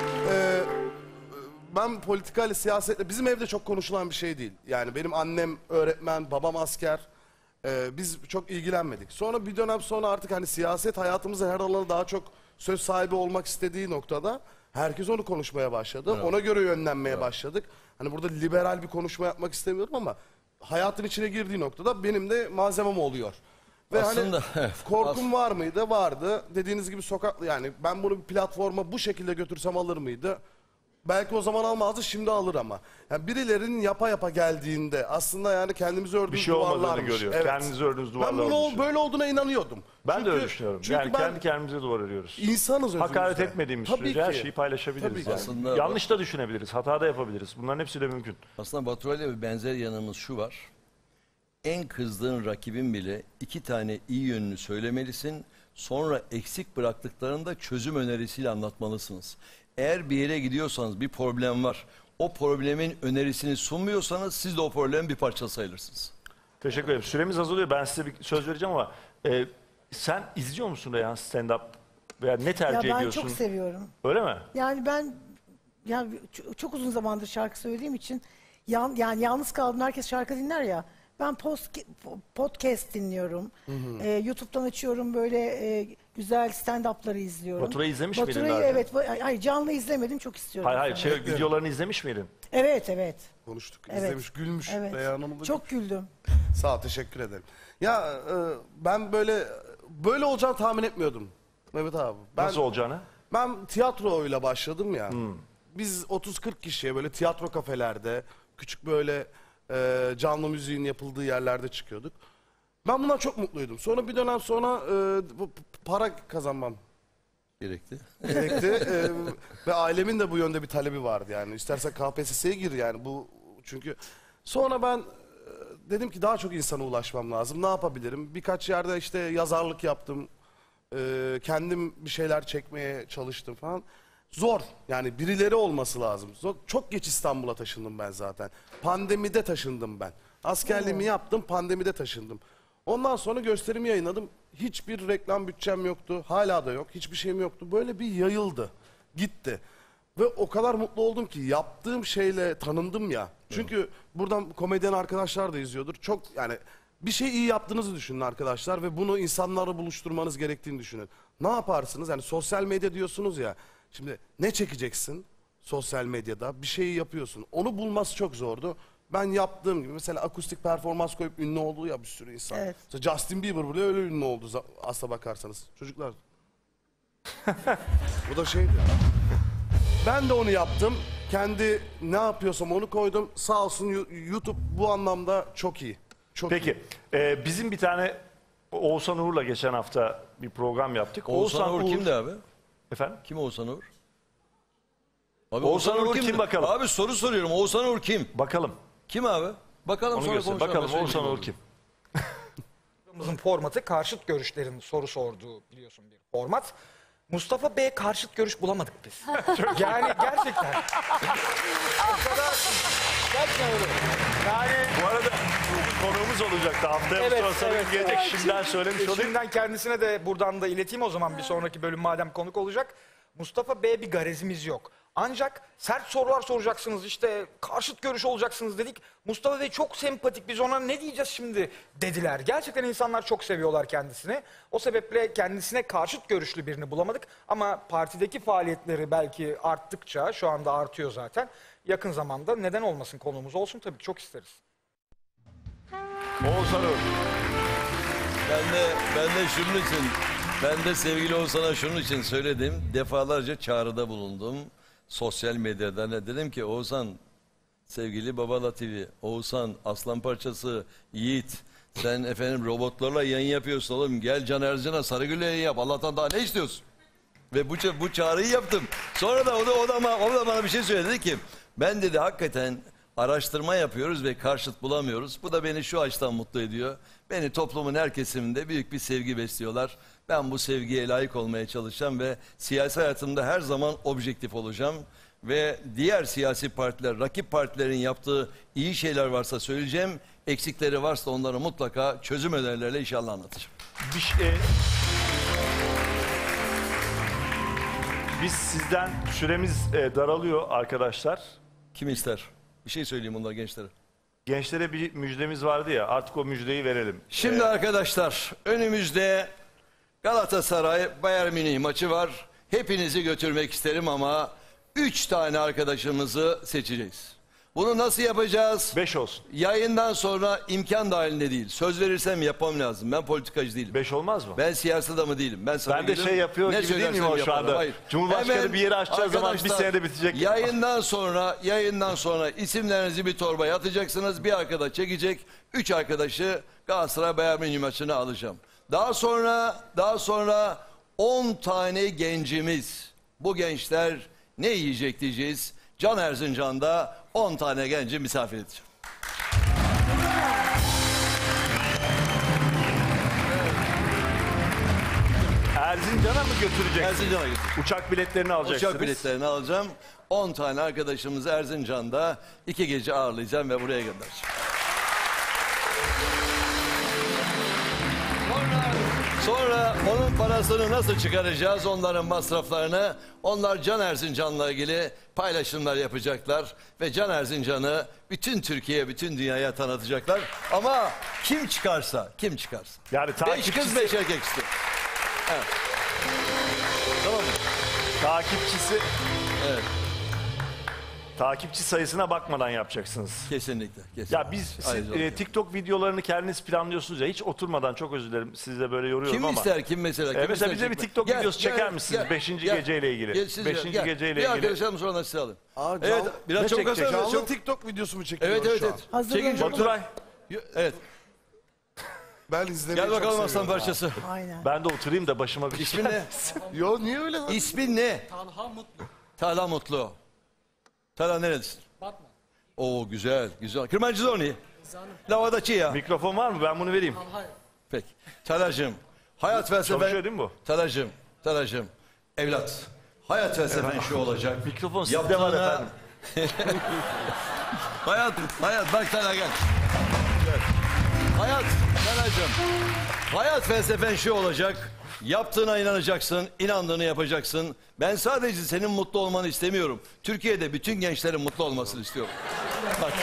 ben politikayla, siyasetle bizim evde çok konuşulan bir şey değil. Yani benim annem öğretmen, babam asker. Biz çok ilgilenmedik. Sonra bir dönem sonra artık hani siyaset hayatımızda her alanda daha çok söz sahibi olmak istediği noktada herkes onu konuşmaya başladı. Ona göre yönlenmeye başladık. Hani burada liberal bir konuşma yapmak istemiyorum ama hayatın içine girdiği noktada benim de malzemem oluyor. Ve Aslında, hani evet. korkum var mıydı? Vardı. Dediğiniz gibi sokaklı yani ben bunu bir platforma bu şekilde götürsem alır mıydı? Belki o zaman almazdı, şimdi alır ama. Yani birilerinin yapa geldiğinde aslında yani kendimizi ördüğümüz Bir şey olmadığını duvarlarmış. görüyor. Kendinizi ördüğünüz Ben duvarlar bunu olmuş. böyle olduğuna inanıyordum. Ben de öyle düşünüyorum. Yani ben kendi kendimize duvar örüyoruz. insanız özümüzde. Hakaret etmediğimiz Tabii sürece her ki. şeyi paylaşabiliriz. Tabii ki. Yani. Aslında- Yanlış da düşünebiliriz, hata da yapabiliriz. Bunların hepsi de mümkün. Aslında Baturay'la bir benzer yanımız şu var. En kızdığın rakibin bile 2 tane iyi yönünü söylemelisin. Sonra eksik bıraktıklarında çözüm önerisiyle anlatmalısınız. Eğer bir yere gidiyorsanız bir problem var. O problemin önerisini sunmuyorsanız siz de o problemin bir parçası sayılırsınız. Teşekkür ederim. Süremiz azalıyor. Ben size bir söz vereceğim ama sen izliyor musun Reyhan stand-up Veya ne Ya tercih ben ediyorsun? çok seviyorum. Öyle mi? Yani ben çok uzun zamandır şarkı söylediğim için yani yalnız kaldım, herkes şarkı dinler ya. Ben podcast dinliyorum. YouTube'dan açıyorum, böyle güzel stand-up'ları izliyorum. Baturay'ı izlemiş miydin Baturay'ı daha önce? evet. Hayır, canlı izlemedim, çok istiyorum. Hayır videolarını izlemiş miydin? Evet. Konuştuk, Evet. izlemiş, gülmüş. Evet. Reyhan Hanım da Çok güldüm. Sağ ol, teşekkür ederim. Ya ben böyle olacağını tahmin etmiyordum Mehmet abi. Nasıl olacağını? Ben tiyatroyla başladım ya. Biz 30-40 kişiye böyle tiyatro kafelerde, küçük böyle canlı müziğin yapıldığı yerlerde çıkıyorduk. Ben bundan çok mutluydum. Sonra bir dönem sonra para kazanmam Gerekti. gerekti. Ve ailemin de bu yönde bir talebi vardı yani. İstersen KPSS'ye gir yani bu, çünkü sonra ben dedim ki daha çok insana ulaşmam lazım. Ne yapabilirim? Birkaç yerde işte yazarlık yaptım. Kendim bir şeyler çekmeye çalıştım falan. Zor. Yani birileri olması lazım. Zor. Çok geç İstanbul'a taşındım ben zaten. Pandemide taşındım ben. Askerliğimi yaptım, pandemide taşındım. Ondan sonra gösterimi yayınladım. Hiçbir reklam bütçem yoktu. Hala da yok. Hiçbir şeyim yoktu. Böyle bir yayıldı. Gitti. Ve o kadar mutlu oldum ki yaptığım şeyle tanındım ya. Çünkü buradan komedyen arkadaşlar da izliyordur. Çok yani bir şey iyi yaptığınızı düşünün arkadaşlar ve bunu insanlarla buluşturmanız gerektiğini düşünün. Ne yaparsınız? Yani sosyal medya diyorsunuz ya. Şimdi ne çekeceksin sosyal medyada? Bir şeyi yapıyorsun. Onu bulması çok zordu. Ben yaptığım gibi mesela akustik performans koyup ünlü oldu ya bir sürü insan. Evet. Mesela Justin Bieber bile öyle ünlü oldu aslına bakarsanız. Çocuklar. Bu da şeydi. Ben de onu yaptım. Kendi ne yapıyorsam onu koydum. Sağ olsun YouTube bu anlamda çok iyi. Çok Peki iyi. bizim bir tane Oğuzhan Uğur'la geçen hafta bir program yaptık. Oğuzhan Uğur kimdi abi? Efendim? Kim Oğuzhan Uğur? Abi Oğuzhan Uğur kim bakalım? Abi soru soruyorum. Oğuzhan Uğur kim? Bakalım. Kim abi? Bakalım Onu sonra göster. konuşalım. Bakalım Ben Oğuzhan söyleyeyim Uğur onu. kim? Programımızın formatı karşıt görüşlerin soru sorduğu biliyorsun bir format. Mustafa Bey'e karşıt görüş bulamadık biz. Yani gerçekten. O kadar... Gerçekten öyle. Yani Bu arada konuğumuz olacaktı. Haftaya Evet, sonra evet, gelecek. evet. Şimdiden söylemiş olayım. şimdiden kendisine de buradan da ileteyim o zaman bir sonraki bölüm madem konuk olacak. Mustafa Bey'e bir garezimiz yok. Ancak sert sorular soracaksınız, işte karşıt görüş olacaksınız dedik. Mustafa Bey çok sempatik, biz ona ne diyeceğiz şimdi dediler. Gerçekten insanlar çok seviyorlar kendisini. O sebeple kendisine karşıt görüşlü birini bulamadık. Ama partideki faaliyetleri belki arttıkça, şu anda artıyor zaten. Yakın zamanda neden olmasın konuğumuz olsun tabii ki çok isteriz. Oğuzhan Uğur. Ben de sevgili Oğuzhan'a şunun için söyledim. Defalarca çağrıda bulundum. Sosyal medyada ne dedim ki Oğuzhan, sevgili Babala TV, Oğuzhan aslan parçası, Yiğit, sen efendim robotlarla yayın yapıyorsun oğlum. Gel Can Erzincan'a Sarıgül'le yayın yap. Allah'tan daha ne istiyorsun? Ve bu çağrıyı yaptım. Sonra da o da bana bir şey söyledi, dedi ki ben dedi hakikaten araştırma yapıyoruz ve karşıt bulamıyoruz. Bu da beni şu açıdan mutlu ediyor. Beni toplumun her kesiminde büyük bir sevgi besliyorlar. Ben bu sevgiye layık olmaya çalışacağım ve siyasi hayatımda her zaman objektif olacağım. Ve diğer siyasi partiler, rakip partilerin yaptığı iyi şeyler varsa söyleyeceğim. Eksikleri varsa onları mutlaka çözüm önerilerle inşallah anlatacağım. Biz sizden süremiz daralıyor arkadaşlar. Kim ister? Bir şey söyleyeyim bunlar gençlere. Gençlere bir müjdemiz vardı ya, artık o müjdeyi verelim. Şimdi arkadaşlar önümüzde Galatasaray Bayern Münih maçı var. Hepinizi götürmek isterim ama 3 tane arkadaşımızı seçeceğiz. Bunu nasıl yapacağız? 5 olsun. Yayından sonra imkan dahilinde değil. Söz verirsem yapmam lazım. Ben politikacı değilim. 5 olmaz mı? Ben siyasi adamı değilim. Ben sana Ben de gelirim, şey yapıyor ne gibi değil miyim söylersem o şu yaparım. anda? Hayır. Cumhurbaşkanı Hemen bir yere açacağı zaman bir arkadaşlar, senede bitecek. Yayından sonra isimlerinizi bir torbaya atacaksınız. Bir arkadaş çekecek. 3 arkadaşı Galatasaray Bayern Münih maçına alacağım. Daha sonra 10 tane gencimiz. Bu gençler ne yiyecek diyeceğiz. Can Erzincan'da 10 tane genci misafir edeceğim. Erzincan'a mı götüreceksin? Erzincan'a götüreceğim. Uçak biletlerini alacaksınız. Uçak biletlerini alacağım. 10 tane arkadaşımızı Erzincan'da 2 gece ağırlayacağım ve buraya göndereceğim. Sonra Onun parasını nasıl çıkaracağız, onların masraflarını? Onlar Can Erzincan'la ilgili paylaşımlar yapacaklar. Ve Can Erzincan'ı bütün Türkiye'ye, bütün dünyaya tanıtacaklar. Ama kim çıkarsa. Yani 5 takipçisi, kız 5 erkek istiyor. Evet. Tamam mı? takipçisi, Evet. takipçi sayısına bakmadan yapacaksınız. Kesinlikle. Ya biz Ayrıca TikTok videolarını kendiniz planlıyorsunuz ya, hiç oturmadan, çok özür dilerim sizi de böyle yoruyorum kim ama. ister, kim mesela? Kim Mesela ister bize bir çekmek? TikTok videosu çeker gel, misiniz? gel, 5. gel. geceyle ilgili. Gel, siz 5. gel. geceyle Bir ilgili. arkadaşlarım sonra size alın. Aa, Evet, biraz Ne çabuk çekecek? alsana. biraz Canlı çabuk. TikTok videosu mu çekiyoruz Evet, evet, şu an? evet. Hazırlanın. Çekin çabuk. Baturay, Evet. Ben izlemeyi Gel çok bakalım aslan seviyorum. parçası. Aynen. ben de oturayım da başıma bir İsmin ne? Yo niye öyle lan? İsmin ne? Talha Mutlu. Talha Mutlu. Talha neredesin? Batman. Oo güzel, güzel. Kırmancı Zoni. Lavadaçı ya. Mikrofon var mı? Ben bunu vereyim. Peki. Talha'cığım, hayat felsefen... Çalışıyor değil mi bu? Talha'cığım, evlat. Hayat felsefen şu olacak. Mikrofon sizde var efendim. Hayat bak Talha gel. Hayat, Talha'cığım. Hayat felsefen şu olacak. Yaptığına inanacaksın, inandığını yapacaksın. Ben sadece senin mutlu olmanı istemiyorum. Türkiye'de bütün gençlerin mutlu olmasını istiyorum. Bak.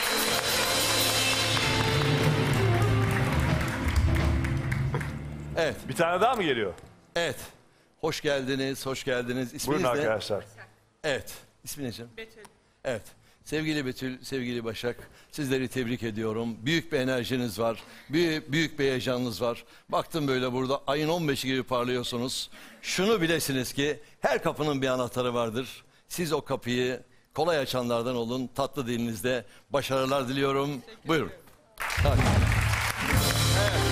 Evet, Bir tane daha mı geliyor? evet. Hoş geldiniz, hoş geldiniz. İsminiz Buyurun ne? arkadaşlar. Evet. İsmi ne canım? Betül. Evet. Sevgili Betül, sevgili Başak, sizleri tebrik ediyorum. Büyük bir enerjiniz var. Büyük bir heyecanınız var. Baktım böyle burada ayın 15'i gibi parlıyorsunuz. Şunu bilesiniz ki her kapının bir anahtarı vardır. Siz o kapıyı kolay açanlardan olun. Tatlı dilinizde başarılar diliyorum. Buyurun. Hadi. Evet.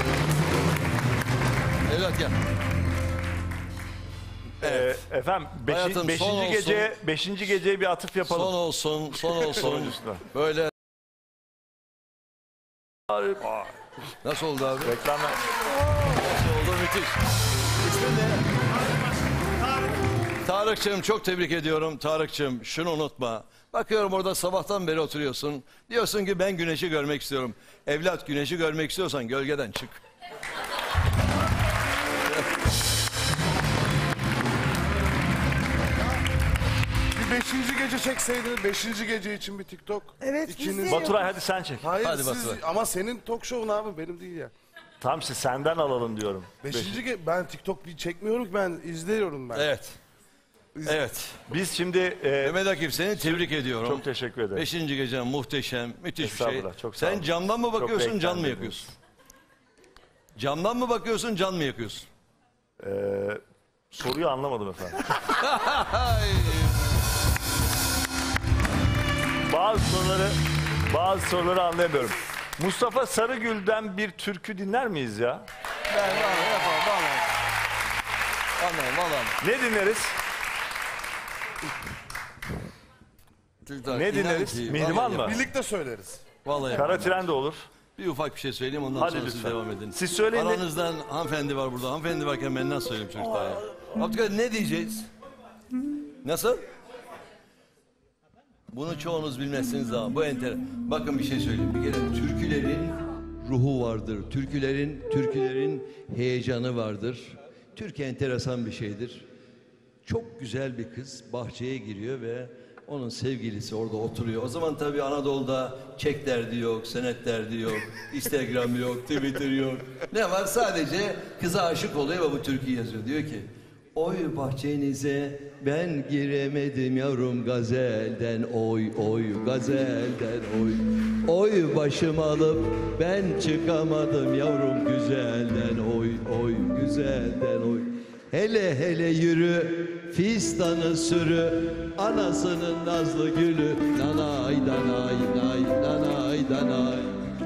Evlat gel. Evet. Efendim Hayatım, 5. son gece 5. geceye bir atıf yapalım. Son olsun. Sonuncusuna. Böyle. Nasıl oldu abi? Reklamlar. Nasıl oldu? Müthiş. İsmin ne? Tarık'cığım çok tebrik ediyorum. Tarık'cığım şunu unutma. Bakıyorum orada sabahtan beri oturuyorsun. Diyorsun ki ben güneşi görmek istiyorum. Evlat güneşi görmek istiyorsan gölgeden çık. Bir 5. gece çekseydiniz 5. gece için bir TikTok. Evet, İkiniz... biz de- Baturay hadi sen çek. Hayır Hadi siz Baturay. ama senin talk show'un abi benim değil ya. Tam işte senden alalım diyorum. 5. ben TikTok bir çekmiyorum ki ben izliyorum ben. Evet. Evet. Biz şimdi Mehmet Akif seni tebrik ediyorum. çok teşekkür ederim. 5. gece muhteşem, müthiş bir şey. Estağfurullah, çok sağ Sen olun. camdan mı Çok bakıyorsun, can mı renklendirdiniz. yakıyorsun? Camdan mı bakıyorsun, can mı yakıyorsun? Soruyu anlamadım efendim. Bazı soruları anlayamıyorum. Mustafa Sarıgül'den bir türkü dinler miyiz ya? Vallahi. Ne dinleriz? Ne dinleriz? Mihriman mı? Birlikte söyleriz. Vallahi. Kara tren de olur. Bir ufak bir şey söyleyeyim ondan Hadi sonra lütfen. siz devam edin. Siz söyleyin. Aranızdan hanımefendi var burada. Hanımefendi varken ben nasıl söyleyeyim çocuklar ya? Abdülkadir ne diyeceğiz? Nasıl? Bunu çoğunuz bilmezsiniz ama bu Bakın bir şey söyleyeyim. Bir kere türkülerin ruhu vardır. Türkülerin heyecanı vardır. Türkü enteresan bir şeydir. Çok güzel bir kız bahçeye giriyor ve onun sevgilisi orada oturuyor. O zaman tabii Anadolu'da çek derdi yok, senet derdi yok, Instagram yok, Twitter yok. Ne var? Sadece kıza aşık oluyor ve bu türküyü yazıyor. Diyor ki, oy bahçenize ben giremedim yavrum gazelden oy gazelden oy. Oy başım alıp ben çıkamadım yavrum güzelden oy güzelden oy. Hele yürü fistanı sürü anasının nazlı gülü nanay danay.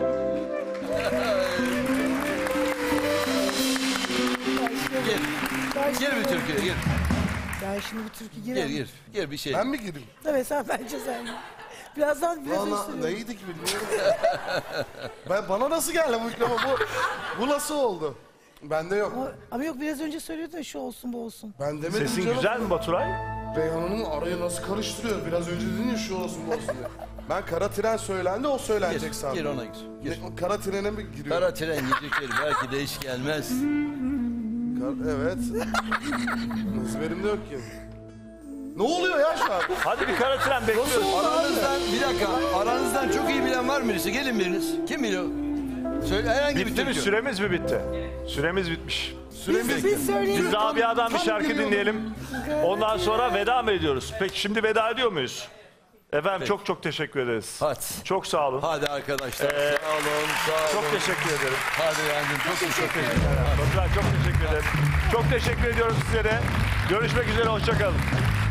Gir bir türküye gir. Ben şimdi bir türkü gireyim. Gir bir şey. Ben mi gireyim? Evet sen bence sen. Biraz Valla üstüne. neydi ki bilmiyorum. Bana nasıl geldi bu mikrofon? Bu nasıl oldu? Bende yok. Ama yok biraz önce söylüyordun ya şu olsun bu olsun. Ben demedim Sesin canım. güzel mi Baturay? Reyhan'ın arayı nasıl karıştırıyor? Biraz önce dedin ya şu olsun bu olsun diye. Ben kara tren söylendi o söylenecek sandım. Gir ona gir. Kara trene mi giriyor? Kara tren gidecek belki de hiç gelmez. Evet. Ezberimde yok ki. Ne oluyor ya şu an? Hadi bir kara tren bekliyoruz. Aranızdan bir dakika. Aranızdan çok iyi bilen var mı birisi? Gelin biriniz. Kim biliyor? Söyle herhangi bir Bitti mi? türkü. Süremiz mi bitti? Süremiz bitmiş. Biz söyleyelim. Biz Rabia'dan bir Tam şarkı biliyorum. dinleyelim. Ondan sonra veda mı ediyoruz? Peki şimdi veda ediyor muyuz? Efendim çok çok teşekkür ederiz. Hadi. Çok sağ olun. Hadi arkadaşlar. Sağ olun. Sağ olun. Çok teşekkür ederim. Hadi Yancım. Çok teşekkür ederim. Baturay çok teşekkür ederim. Çok teşekkür ediyoruz size de. Görüşmek üzere, hoşça kalın.